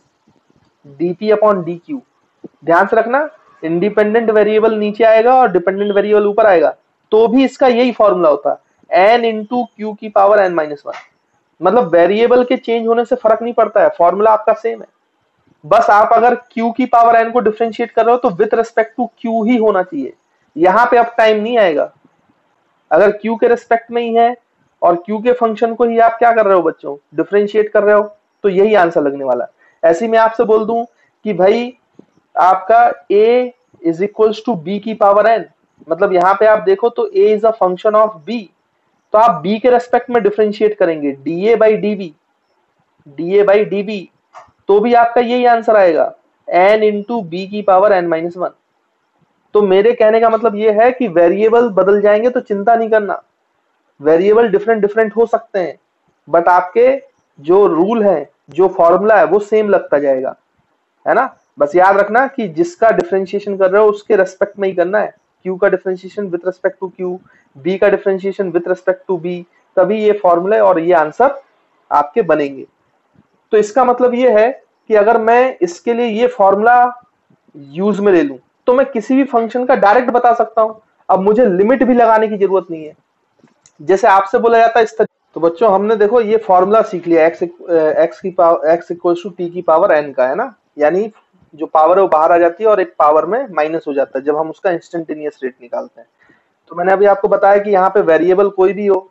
dp upon dq, ध्यान से रखना, इंडिपेंडेंट वेरिएबल नीचे आएगा और डिपेंडेंट वेरिएबल ऊपर आएगा, तो भी इसका यही फॉर्मूला होता है n इंटू क्यू की पावर n माइनस 1। मतलब वेरिएबल के चेंज होने से फर्क नहीं पड़ता है, फॉर्मूला आपका सेम है। बस आप अगर q की पावर n को डिफरेंशिएट कर रहे हो तो विद रिस्पेक्ट टू q ही होना चाहिए, यहाँ पे अब टाइम नहीं आएगा। अगर q के रिस्पेक्ट में ही है और q के फंक्शन को ही आप क्या कर रहे हो बच्चों, डिफरेंशिएट कर रहे हो, तो यही आंसर लगने वाला है। ऐसे में आपसे बोल दूं कि भाई आपका a is equals to b की पावर n, मतलब यहाँ पे आप देखो तो a is a function of b, तो आप b के रेस्पेक्ट में डिफरेंशिएट करेंगे dA by dB, dA by dB, तो भी आपका यही आंसर आएगा n इंटू b की पावर n माइनस 1। तो मेरे कहने का मतलब ये है कि वेरिएबल बदल जाएंगे तो चिंता नहीं करना, वेरिएबल डिफरेंट डिफरेंट हो सकते हैं, बट आपके जो रूल है, जो फॉर्मूला है वो सेम लगता जाएगा, है ना। बस याद रखना कि जिसका डिफरेंशिएशन कर रहे हो उसके रेस्पेक्ट में ही करना है, q का differentiation with respect to q, b का differentiation with respect to b, तभी ये फॉर्मूले और ये आंसर आपके बनेंगे। तो इसका मतलब ये है कि अगर मैं इसके लिए ये फॉर्मूला यूज में ले लूं तो मैं किसी भी फंक्शन का डायरेक्ट बता सकता हूं, अब मुझे लिमिट भी लगाने की जरूरत नहीं है, जैसे आपसे बोला जाता है इस तरह। तो बच्चों हमने देखो ये फॉर्मूला सीख लिया, x इक्वल टू टी की पावर n का, है ना, यानी जो पावर है वो बाहर आ जाती है और एक पावर में माइनस हो जाता है जब हम उसका इंस्टेंटेनियस रेट निकालते हैं। तो मैंने अभी आपको बताया कि यहाँ पे वेरिएबल कोई भी हो,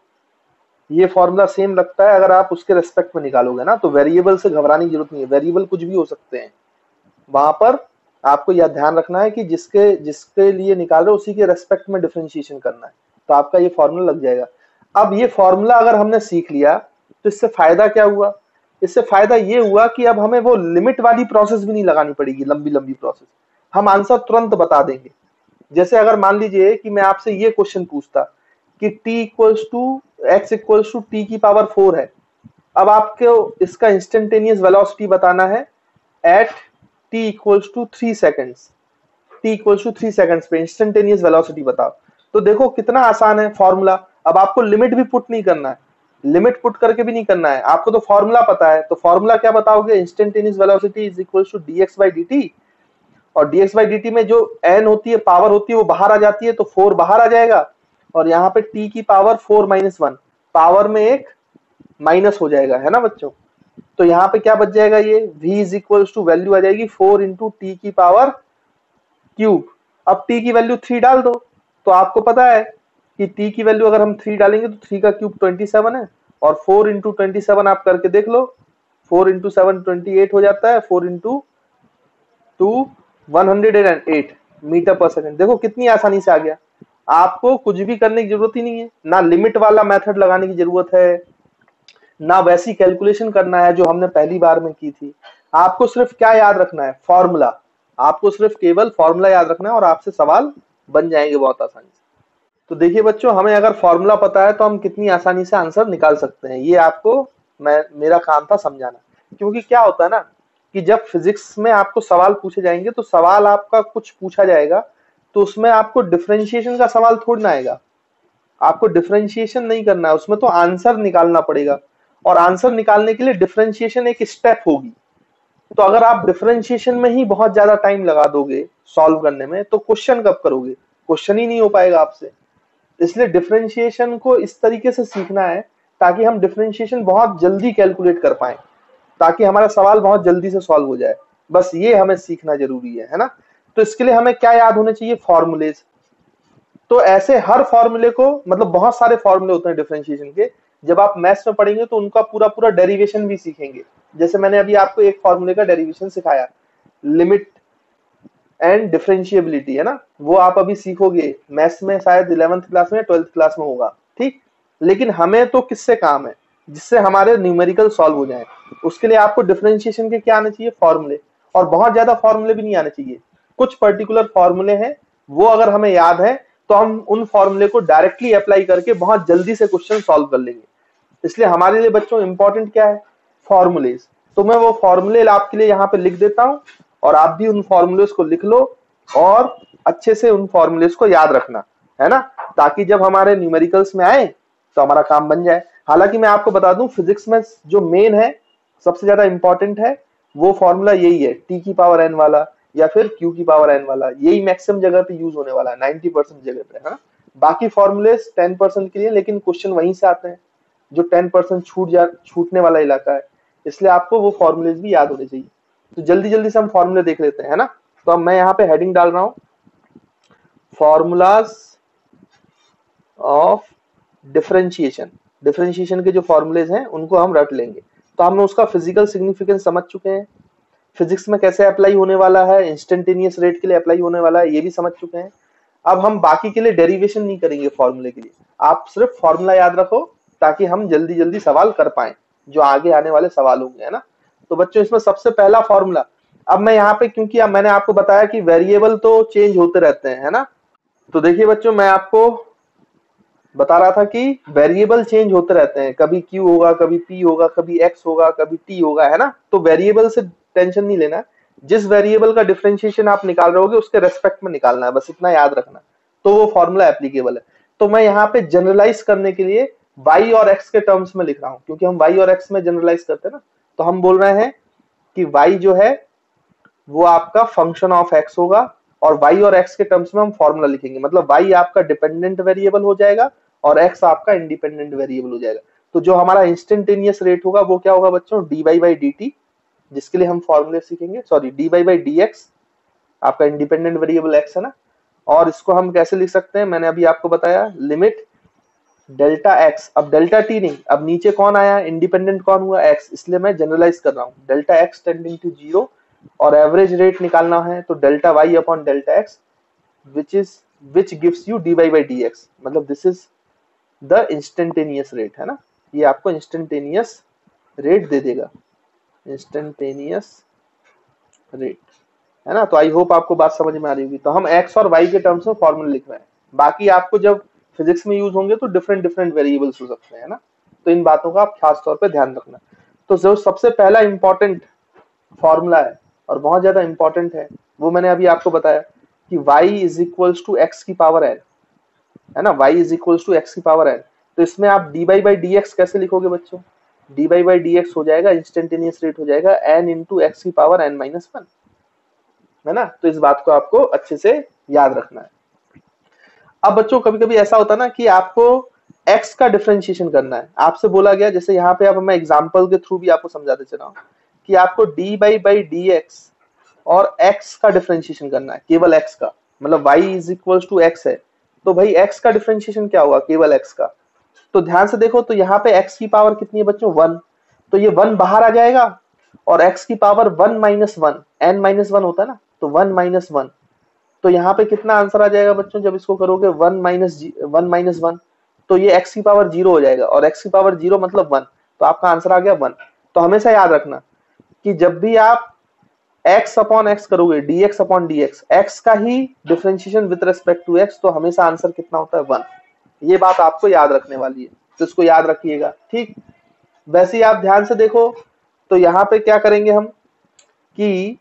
ये फॉर्मूला सेम लगता है अगर आप उसके रेस्पेक्ट में निकालोगे ना, तो वेरिएबल से घबराने की जरूरत नहीं है, वेरिएबल कुछ भी हो सकते हैं, वहां पर आपको यह ध्यान रखना है कि जिसके जिसके लिए निकाल रहे हो उसी के रेस्पेक्ट में डिफरेंशिएशन करना है, तो आपका ये फॉर्मूला लग जाएगा। अब ये फॉर्मूला अगर हमने सीख लिया तो इससे फायदा क्या हुआ, इससे फायदा ये हुआ कि अब हमें वो लिमिट वाली प्रोसेस भी नहीं लगानी पड़ेगी, लंबी लंबी प्रोसेस, हम आंसर तुरंत बता देंगे। जैसे अगर मान लीजिए कि मैं आपसे ये क्वेश्चन पूछता कि t equals to x equals to t की पावर 4 है, अब आपको इसका इंस्टेंटेनियस वेलोसिटी बताना है at t equals to 3 seconds, t equals to 3 seconds पे इंस्टेंटेनियस वेलोसिटी बताओ। तो देखो कितना आसान है फॉर्मूला, अब आपको लिमिट भी पुट नहीं करना है, लिमिट पुट करके भी नहीं करना है, आपको तो फॉर्मूला पता है, तो फॉर्मूला क्या बताओगे, instantaneous velocity is equals to dx by dt, और dx बाई dt में जो n होती है, पावर होती है, वो बाहर आ जाती है, तो 4 बाहर आ जाएगा, और यहाँ पे t की पावर 4 माइनस 1, पावर में एक माइनस हो जाएगा, है ना बच्चों। तो यहाँ पे क्या बच जाएगा, ये v is equals to value आ जाएगी 4 इंटू टी की पावर क्यूब। अब t की वैल्यू 3 डाल दो, तो आपको पता है कि t की वैल्यू अगर हम 3 डालेंगे तो 3 का क्यूब 27 है, और 4 इंटू 27 आप करके देख लो, 4 इंटू 7 28 हो जाता है, 4 इंटू 2 108 मीटर पर सेकंड। देखो कितनी आसानी से आ गया, आपको कुछ भी करने की जरूरत ही नहीं है, ना लिमिट वाला मेथड लगाने की जरूरत है, ना वैसी कैलकुलेशन करना है जो हमने पहली बार में की थी। आपको सिर्फ क्या याद रखना है, फॉर्मूला, आपको सिर्फ केवल फॉर्मूला याद रखना है और आपसे सवाल बन जाएंगे बहुत आसानी से। तो देखिए बच्चों, हमें अगर फॉर्मूला पता है तो हम कितनी आसानी से आंसर निकाल सकते हैं, ये आपको मेरा काम था समझाना। क्योंकि क्या होता है ना कि जब फिजिक्स में आपको सवाल पूछे जाएंगे तो सवाल आपका कुछ पूछा जाएगा तो उसमें आपको डिफरेंशिएशन का सवाल थोड़ी ना आएगा, आपको डिफरेंशिएशन नहीं करना है, उसमें तो आंसर निकालना पड़ेगा, और आंसर निकालने के लिए डिफरेंशिएशन एक स्टेप होगी, तो अगर आप डिफरेंशिएशन में ही बहुत ज्यादा टाइम लगा दोगे सॉल्व करने में, तो क्वेश्चन कब करोगे, क्वेश्चन ही नहीं हो पाएगा आपसे। इसलिए डिफरेंशिएशन को इस तरीके से सीखना है ताकि हम डिफरेंशिएशन बहुत जल्दी कैलकुलेट कर पाए, ताकि हमारा सवाल बहुत जल्दी से सॉल्व हो जाए। बस ये हमें सीखना जरूरी है ना। तो इसके लिए हमें क्या याद होने चाहिए, फॉर्मूलेज। तो ऐसे हर फॉर्मूले को, मतलब बहुत सारे फॉर्मूले होते हैं डिफरेंशिएशन के, जब आप मैथ्स में पढ़ेंगे तो उनका पूरा पूरा डेरिवेशन भी सीखेंगे। जैसे मैंने अभी आपको एक फॉर्मूले का डेरिवेशन सिखाया, लिमिट एंड डिफरेंशिएबिलिटी, है ना, वो आप अभी सीखोगे मैथ्स में, शायद 11th क्लास में या 12th क्लास में होगा, ठीक। लेकिन हमें तो किससे काम है, जिससे हमारे न्यूमेरिकल सॉल्व हो जाए। उसके लिए आपको डिफरेंशिएशन के क्या आने चाहिए, फॉर्मूले। और बहुत ज्यादा फॉर्मूले भी नहीं आने चाहिए, कुछ पर्टिकुलर फॉर्मूले हैं, वो अगर हमें याद है तो हम उन फॉर्मूले को डायरेक्टली अप्लाई करके बहुत जल्दी से क्वेश्चन सॉल्व कर लेंगे। इसलिए हमारे लिए बच्चों इंपॉर्टेंट क्या है, फॉर्मूलेज। तो मैं वो फॉर्मूले आपके लिए यहाँ पे लिख देता हूँ, और आप भी उन फॉर्मूलेज को लिख लो और अच्छे से उन फॉर्मूलेज को याद रखना, है ना, ताकि जब हमारे न्यूमेरिकल्स में आए तो हमारा काम बन जाए। हालांकि मैं आपको बता दूं, फिजिक्स में जो मेन है, सबसे ज्यादा इंपॉर्टेंट है, वो फॉर्मूला यही है, टी की पावर एन वाला या फिर क्यू की पावर एन वाला। यही मैक्सिमम जगह पे यूज होने वाला है, 90% जगह पे, है। बाकी फॉर्मूलेज 10% के लिए, लेकिन क्वेश्चन वहीं से आते हैं जो 10% छूटने वाला इलाका है। इसलिए आपको वो फॉर्मूलेज भी याद होने चाहिए। तो जल्दी जल्दी से हम फॉर्मूले देख लेते हैं, है ना। तो अब मैं यहाँ पे हेडिंग डाल रहा हूं, फॉर्मूलाज ऑफ डिफरेंशिएशन। डिफरेंशिएशन के जो फॉर्मूलेज हैं उनको हम रट लेंगे। तो हमने उसका फिजिकल सिग्निफिकेंस समझ चुके हैं, फिजिक्स में कैसे अप्लाई होने वाला है, इंस्टेंटेनियस रेट के लिए अप्लाई होने वाला है, ये भी समझ चुके हैं। अब हम बाकी के लिए डेरिवेशन नहीं करेंगे फॉर्मूले के लिए, आप सिर्फ फॉर्मूला याद रखो ताकि हम जल्दी जल्दी सवाल कर पाए जो आगे आने वाले सवाल होंगे, है ना। तो बच्चों इसमें सबसे पहला फॉर्मूला, अब मैं यहाँ पे, क्योंकि अब मैंने आपको बताया कि वेरिएबल तो चेंज होते रहते हैं, है ना। तो देखिए बच्चों, मैं आपको बता रहा था कि वेरिएबल चेंज होते रहते हैं, कभी q होगा, कभी p होगा, कभी x होगा, कभी t होगा, है ना। तो वेरिएबल से टेंशन नहीं लेना, जिस वेरिएबल का डिफरेंशिएशन आप निकाल रहे होगे उसके रेस्पेक्ट में निकालना है, बस इतना याद रखना, तो वो फॉर्मूला एप्लीकेबल है। तो मैं यहाँ पे जनरलाइज करने के लिए y और x के टर्म्स में लिख रहा हूँ, क्योंकि हम y और x में जनरलाइज करते हैं ना। तो हम बोल रहे हैं कि y जो है वो आपका फंक्शन ऑफ x होगा, और y और x के टर्म्स में हम फॉर्मूला लिखेंगे, मतलब y आपका डिपेंडेंट वेरिएबल हो जाएगा और x आपका इंडिपेंडेंट वेरिएबल हो जाएगा। तो जो हमारा इंस्टेंटेनियस रेट होगा वो क्या होगा बच्चों, dy/dt, जिसके लिए हम फॉर्मूले सीखेंगे, सॉरी dy/dx, आपका इंडिपेंडेंट वेरिएबल x है ना। और इसको हम कैसे लिख सकते हैं, मैंने अभी आपको बताया, लिमिट डेल्टा x, अब डेल्टा t नहीं, अब नीचे कौन आया, इंडिपेंडेंट कौन हुआ, x, इसलिए मैं जनरलाइज कर रहा हूँ, डेल्टा x टेंडिंग टू 0, और एवरेज रेट निकालना है तो delta y upon delta x, which gives you dy/dx, मतलब this is the instantaneous rate, है ना। ये आपको इंस्टेंटेनियस रेट दे देगा, इंस्टेंटेनियस रेट, है ना। तो आई होप आपको बात समझ में आ रही होगी। तो हम x और y के टर्म्स में फॉर्मूला लिख रहे हैं, बाकी आपको जब फिजिक्स में यूज होंगे तो डिफरेंट डिफरेंट वेरिएबल्स हो सकते हैं ना। तो इन बातों का आप खास तौर पे ध्यान रखना। तो जो सबसे पहला इंपॉर्टेंट फॉर्मूला है और बहुत ज्यादा इंपॉर्टेंट है, वो मैंने अभी आपको बताया कि y is equals to x की पावर n, है ना, y is equals to x की पावर n। तो इसमें आप dy/dx कैसे लिखोगे बच्चों, dy/dx हो जाएगा, इंस्टेंटेनियस रेट हो जाएगा n इंटू x की पावर n-1, है ना। तो इस बात को आपको अच्छे से याद रखना है। अब बच्चों कभी कभी ऐसा होता है ना कि आपको x का डिफरेंशिएशन करना है, आपसे बोला गया, जैसे यहाँ पे अब मैं एग्जांपल के थ्रू भी आपको समझाते चला हूँ कि आपको dy/dx और x का डिफरेंशिएशन करना है, केवल x का, मतलब y is equals to x है, तो भाई x का डिफरेंशिएशन क्या होगा, केवल x का। तो ध्यान से देखो, तो यहाँ पे x की पावर कितनी है बच्चों, 1, तो ये 1 बाहर आ जाएगा, और x की पावर 1-1, n-1 होता है ना, तो 1-1, तो यहाँ पे कितना आंसर आ जाएगा बच्चों, जब इसको करोगे 1-1, तो ये x की पावर 0 हो जाएगा, और x की पावर 0 मतलब 1, तो आपका आंसर आ गया 1। तो हमेशा याद रखना कि जब भी आप x अपॉन x करोगे, dx अपॉन dx, x का ही differentiation with respect to x, तो हमेशा आंसर कितना होता है, 1। ये बात आपको याद रखने वाली है, तो इसको याद रखिएगा, ठीक। वैसे ही आप ध्यान से देखो, तो यहाँ पे क्या करेंगे हम कि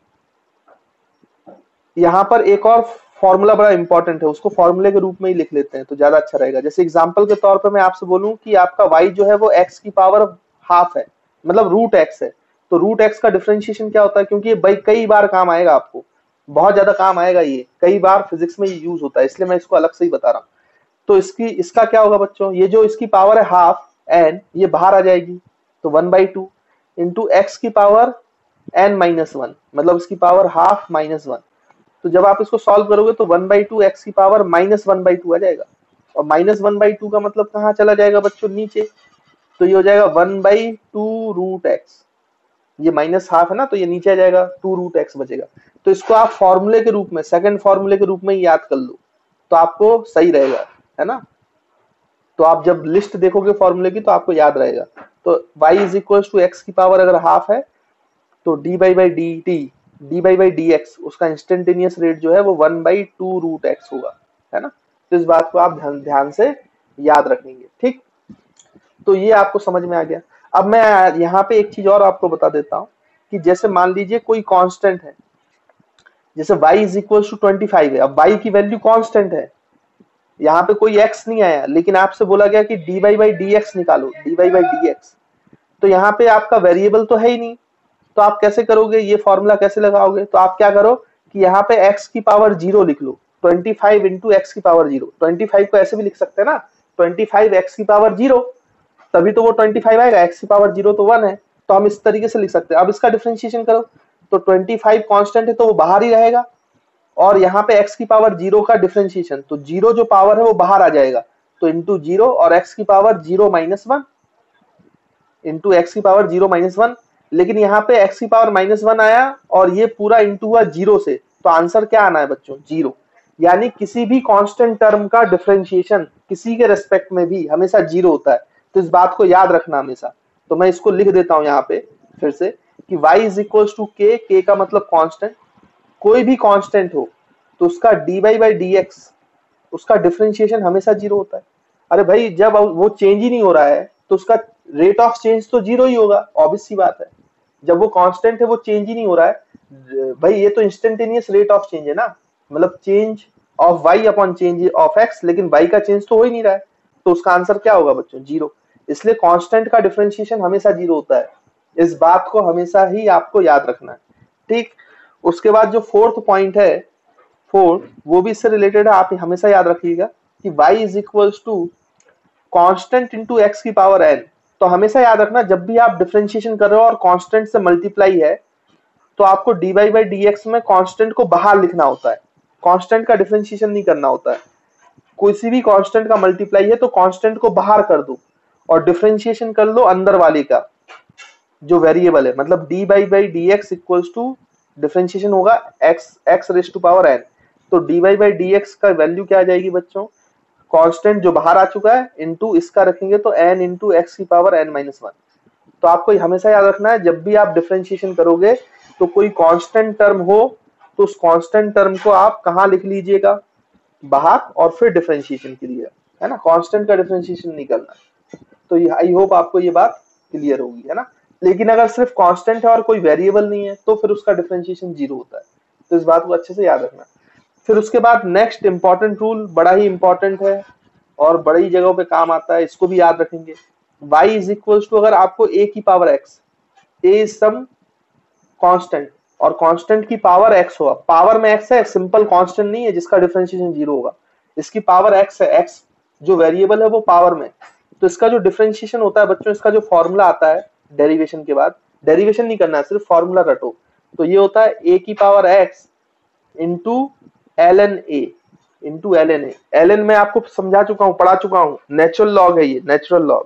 यहाँ पर एक और फॉर्मूला बड़ा इंपॉर्टेंट है, उसको फॉर्मूले के रूप में ही लिख लेते हैं तो ज्यादा अच्छा रहेगा। जैसे एग्जांपल के तौर पे मैं आपसे बोलूं कि आपका y जो है वो x की पावर हाफ है, मतलब रूट x है, तो रूट एक्स का डिफरेंशिएशन क्या होता है, क्योंकि ये भाई कई बार काम आएगा, आपको बहुत ज्यादा काम आएगा, ये कई बार फिजिक्स में यूज होता है, इसलिए मैं इसको अलग से ही बता रहा हूँ। तो इसका क्या होगा बच्चों, ये जो इसकी पावर है हाफ एन, ये बाहर आ जाएगी, तो 1/2 इंटू एक्स की पावर n माइनस 1, मतलब इसकी पावर हाफ माइनस 1। तो जब आप इसको सॉल्व करोगे तो 1/2 एक्स की पावर -1/2 आ जाएगा, और -1/2 का मतलब कहाँ चला जाएगा बच्चों, नीचे। तो ये हो जाएगा 1/2 रूट एक्स, ये माइनस हाफ है ना, तो ये नीचे आ जाएगा, 2 रूट एक्स बचेगा। तो इसको आप फॉर्मूले के रूप में, सेकंड फॉर्मूले के रूप में ही याद कर लो, तो आपको सही रहेगा, है ना। तो आप जब लिस्ट देखोगे फॉर्मूले की तो आपको याद रहेगा। तो y is equal to x की पावर अगर हाफ है तो dy by d t, dy by d x, उसका इंस्टेंटेनियस रेट जो है वो 1/2 रूट एक्स होगा, है ना। तो इस बात को आप ध्यान से याद रखेंगे, ठीक। तो ये आपको समझ में आ गया। अब मैं यहाँ पे एक चीज और आपको बता देता हूँ कि जैसे मान लीजिए कोई कांस्टेंट है, जैसे y इज इक्वल टू 25 है, अब y की वैल्यू कांस्टेंट है, यहाँ पे कोई x नहीं आया, लेकिन आपसे बोला गया कि dy बाई डी एक्स निकालो, dy बाई डी एक्स। तो यहाँ पे आपका वेरिएबल तो है ही नहीं, तो आप कैसे करोगे, ये फॉर्मूला कैसे लगाओगे, तो आप क्या करो कि यहाँ पे x की पावर 0 लिख लो, 25 इंटू एक्स की पावर 0। 25 को ऐसे भी लिख सकते हैं ना, 25 x की पावर 0, तभी तो वो 25 आएगा, x की पावर 0 तो 1 है, तो हम इस तरीके से लिख सकते हैं। अब इसका डिफरेंशिएशन करो, तो 25 कांस्टेंट है तो वो बाहर ही रहेगा, और यहाँ पे x की पावर 0 का डिफरेंशिएशन, तो 0 जो पावर है वो बाहर आ जाएगा, तो इंटू 0, और x की पावर 0 माइनस 1 इंटू एक्स की पावर 0 माइनस 1। लेकिन यहाँ पे x की पावर -1 आया और ये पूरा इंटू हुआ 0 से, तो आंसर क्या आना है बच्चों, 0। यानी किसी भी कांस्टेंट टर्म का डिफरेंशिएशन किसी के रेस्पेक्ट में भी हमेशा 0 होता है, तो इस बात को याद रखना हमेशा। तो मैं इसको लिख देता हूँ यहाँ पे फिर से कि y is equal to k का मतलब कांस्टेंट, कोई भी कांस्टेंट हो तो उसका dy बाई डी एक्स, उसका डिफरेंशिएशन हमेशा 0 होता है। अरे भाई जब वो चेंज ही नहीं हो रहा है तो उसका रेट ऑफ चेंज तो 0 ही होगा, ऑब्वियस सी बात है। जब वो कांस्टेंट है, वो चेंज ही नहीं हो रहा है भाई, ये तो इंस्टेंटेनियस रेट ऑफ चेंज है ना, मतलब change of y upon change of x, लेकिन y का चेंज तो हो ही नहीं रहा है, तो उसका आंसर क्या होगा बच्चों, 0। इसलिए कांस्टेंट का डिफरेंशिएशन हमेशा 0 होता है, इस बात को हमेशा ही आपको याद रखना है, ठीक। उसके बाद जो फोर्थ पॉइंट है, फोर्थ, वो भी इससे रिलेटेड है, आप हमेशा याद रखिएगा कि y is equals to constant into x की पावर n। तो हमेशा याद रखना जब भी आप डिफरेंशिएशन कर रहे हो और कांस्टेंट से मल्टीप्लाई है, तो आपको dy बाई डी एक्स में कांस्टेंट को बाहर लिखना होता है, कांस्टेंट का डिफरेंशिएशन नहीं करना होता है। किसी भी कांस्टेंट का मल्टीप्लाई है तो कांस्टेंट को बाहर कर दो और डिफरेंशिएशन कर लो अंदर वाले का जो वेरिएबल है, मतलब dy by d x equals to differentiation होगा x raise to power n। तो dy बाई डी एक्स का वैल्यू क्या आ जाएगी बच्चों, कांस्टेंट जो बाहर आ चुका है इंटू इसका रखेंगे तो n इंटू एक्स की पावर n माइनस 1। तो आपको हमेशा याद रखना है जब भी आप डिफरेंशिएशन करोगे तो कोई कांस्टेंट टर्म हो तो उस कांस्टेंट टर्म को आप कहाँ लिख लीजिएगा, बाहर, और फिर डिफरेंशिएशन कीजिएगा, है ना, कांस्टेंट का डिफरेंशिएशन नहीं करना। तो आई होप आपको ये बात क्लियर होगी, है ना। लेकिन अगर सिर्फ कांस्टेंट है और कोई वेरिएबल नहीं है तो फिर उसका डिफरेंशिएशन 0 होता है, तो इस बात को अच्छे से याद रखना। फिर उसके बाद नेक्स्ट इंपॉर्टेंट रूल, बड़ा ही इंपॉर्टेंट है और बड़ी जगहों पे काम आता है, इसको भी याद रखेंगे। y इज इक्वल्स टू, अगर आपको a की power x, a is some constant और कांस्टेंट की पावर x होगा, पावर में x है, सिंपल कांस्टेंट नहीं है जिसका डिफरेंशिएशन 0 होगा, इसकी पावर x है, x जो वेरिएबल है वो पावर में, तो इसका जो डिफरेंशिएशन होता है बच्चों, इसका जो फॉर्मूला आता है डेरिवेशन के बाद, डेरिवेशन नहीं करना है, सिर्फ फॉर्मूला रटो, तो ये होता है a की power x into ln a into ln a। ln मैं आपको समझा चुका हूँ, पढ़ा चुका हूँ, नेचुरल लॉग है ये, नेचुरल लॉग,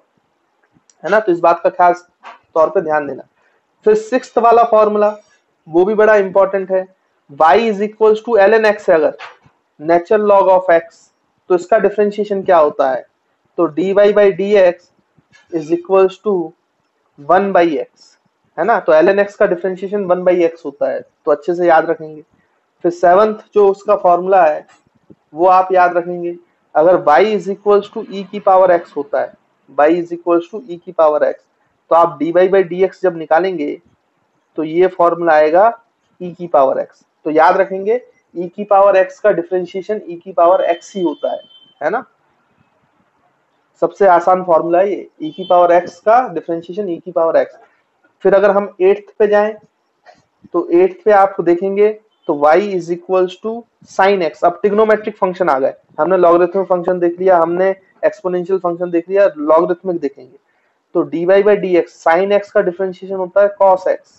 है ना, तो इस बात का खास तौर पे ध्यान देना। फिर सिक्स्थ वाला फॉर्मूला, वो भी बड़ा इंपॉर्टेंट है, y is equals to ln x है अगर नेचुरल लॉग ऑफ x, तो इसका डिफरेंशिएशन क्या होता है, तो dy by d x is equals to 1 by x, है ना, तो ln x का डिफरेंशिएशन 1 बाई एक्स होता है, तो अच्छे से याद रखेंगे। फिर सेवंथ जो उसका फॉर्मूला है वो आप याद रखेंगे, अगर y is equals to e की पावर x होता है, y is equals to e की पावर x, तो आप dy बाई डी एक्स जब निकालेंगे तो ये फॉर्मूला आएगा e की पावर x। तो याद रखेंगे e की पावर x का डिफरेंशिएशन e की पावर x ही होता है ना, सबसे आसान फॉर्मूला है ये, e की पावर x का डिफरेंशिएशन e की पावर x। फिर अगर हम 8th पे जाएं तो 8th पे आप देखेंगे तो y is equals to sine x. अब ट्रिग्नोमेट्रिक फंक्शन आ गए, हमने लॉगरिथमिक फंक्शन देख लिया, हमने एक्सपोनेंशियल फंक्शन देख लिया, लॉगरिथमिक देखेंगे। तो dy by d x sine x का डिफरेंशिएशन होता है cos x।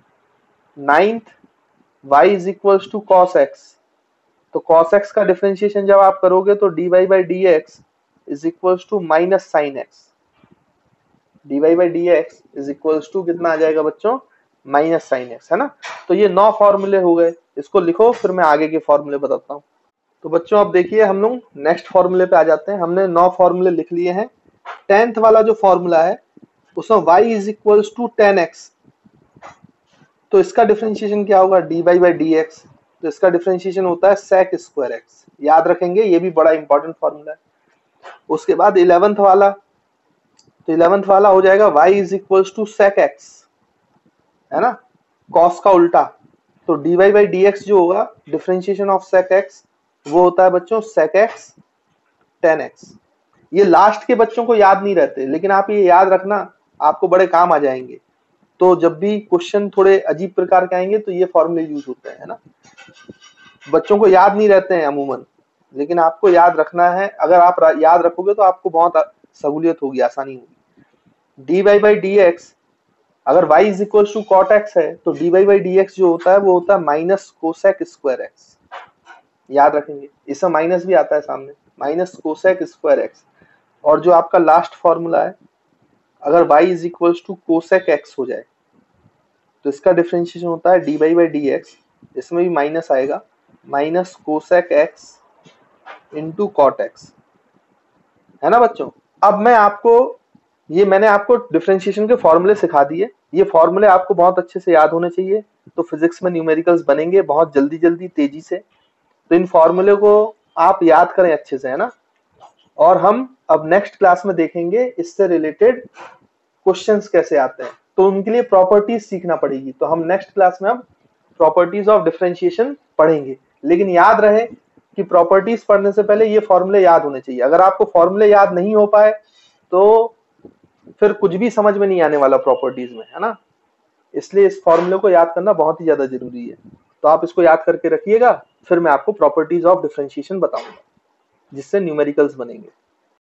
9th y is equals to cos x, तो cos x का डिफरेंशिएशन जब आप करोगे तो dy by d x is equals to minus sine x. dy by d x is equals to कितना आ जाएगा बच्चों, माइनस साइन एक्स, है ना। तो ये 9 फॉर्मूले हो गए, इसको लिखो फिर मैं आगे के फॉर्मूले बताता हूँ। तो बच्चों अब देखिए हम लोग नेक्स्ट फॉर्मूले पे आ जाते हैं। हमने 9 फॉर्मूले लिख लिए हैं। 10th वाला जो फॉर्मूला है उसमें y is equals to 10x, तो इसका डिफरेंशिएशन क्या होगा, dy बाई डी एक्स, तो इसका डिफरेंशिएशन होता है sec स्क्वायर x। याद रखेंगे, ये भी बड़ा इंपॉर्टेंट फॉर्मूला है। उसके बाद 11th वाला, तो 11th वाला हो जाएगा y is equals to sec x, है ना, cos का उल्टा। तो dy बाई डी एक्स जो होगा डिफरेंशिएशन ऑफ sec x वो होता है बच्चों sec x 10x। ये लास्ट के बच्चों को याद नहीं रहते, लेकिन आप ये याद रखना, आपको बड़े काम आ जाएंगे। तो जब भी क्वेश्चन थोड़े अजीब प्रकार के आएंगे तो ये फॉर्मूले यूज होते हैं, है ना। बच्चों को याद नहीं रहते हैं अमूमन, लेकिन आपको याद रखना है। अगर आप याद रखोगे तो आपको बहुत सहूलियत होगी, आसानी होगी। dy बाई डी एक्स, अगर y is equal to cot x है तो dy बाई डी एक्स जो होता है वो होता है माइनस कोसेक स्क्वायर एक्स। याद रखेंगे, इसमें माइनस भी आता है सामने, माइनस कोसेक स्क्वायर एक्स। और जो आपका लास्ट फॉर्मूला है, अगर y is equal to cosec x हो जाए तो इसका डिफरेंशिएशन होता है dy बाई डी एक्स, इसमें भी माइनस आएगा, minus cosec x into cot x, है ना बच्चों। अब मैंने आपको डिफरेंशिएशन के फॉर्मूले सिखा दिए। ये फॉर्मूले आपको बहुत अच्छे से याद होने चाहिए, तो फिजिक्स में न्यूमेरिकल्स बनेंगे बहुत जल्दी जल्दी तेजी से। तो इन फॉर्मूले को आप याद करें अच्छे से, है ना। और हम अब नेक्स्ट क्लास में देखेंगे इससे रिलेटेड क्वेश्चंस कैसे आते हैं, तो उनके लिए प्रॉपर्टीज सीखना पड़ेगी। तो हम नेक्स्ट क्लास में अब प्रॉपर्टीज ऑफ डिफरेंशिएशन पढ़ेंगे। लेकिन याद रहे कि प्रॉपर्टीज पढ़ने से पहले ये फॉर्मूले याद होने चाहिए। अगर आपको फॉर्मूले याद नहीं हो पाए तो फिर कुछ भी समझ में नहीं आने वाला प्रॉपर्टीज में, है ना। इसलिए इस फॉर्मूले को याद करना बहुत ही ज्यादा जरूरी है। तो आप इसको याद करके रखिएगा, फिर मैं आपको प्रॉपर्टीज ऑफ डिफरेंशिएशन बताऊंगा जिससे न्यूमेरिकल्स बनेंगे।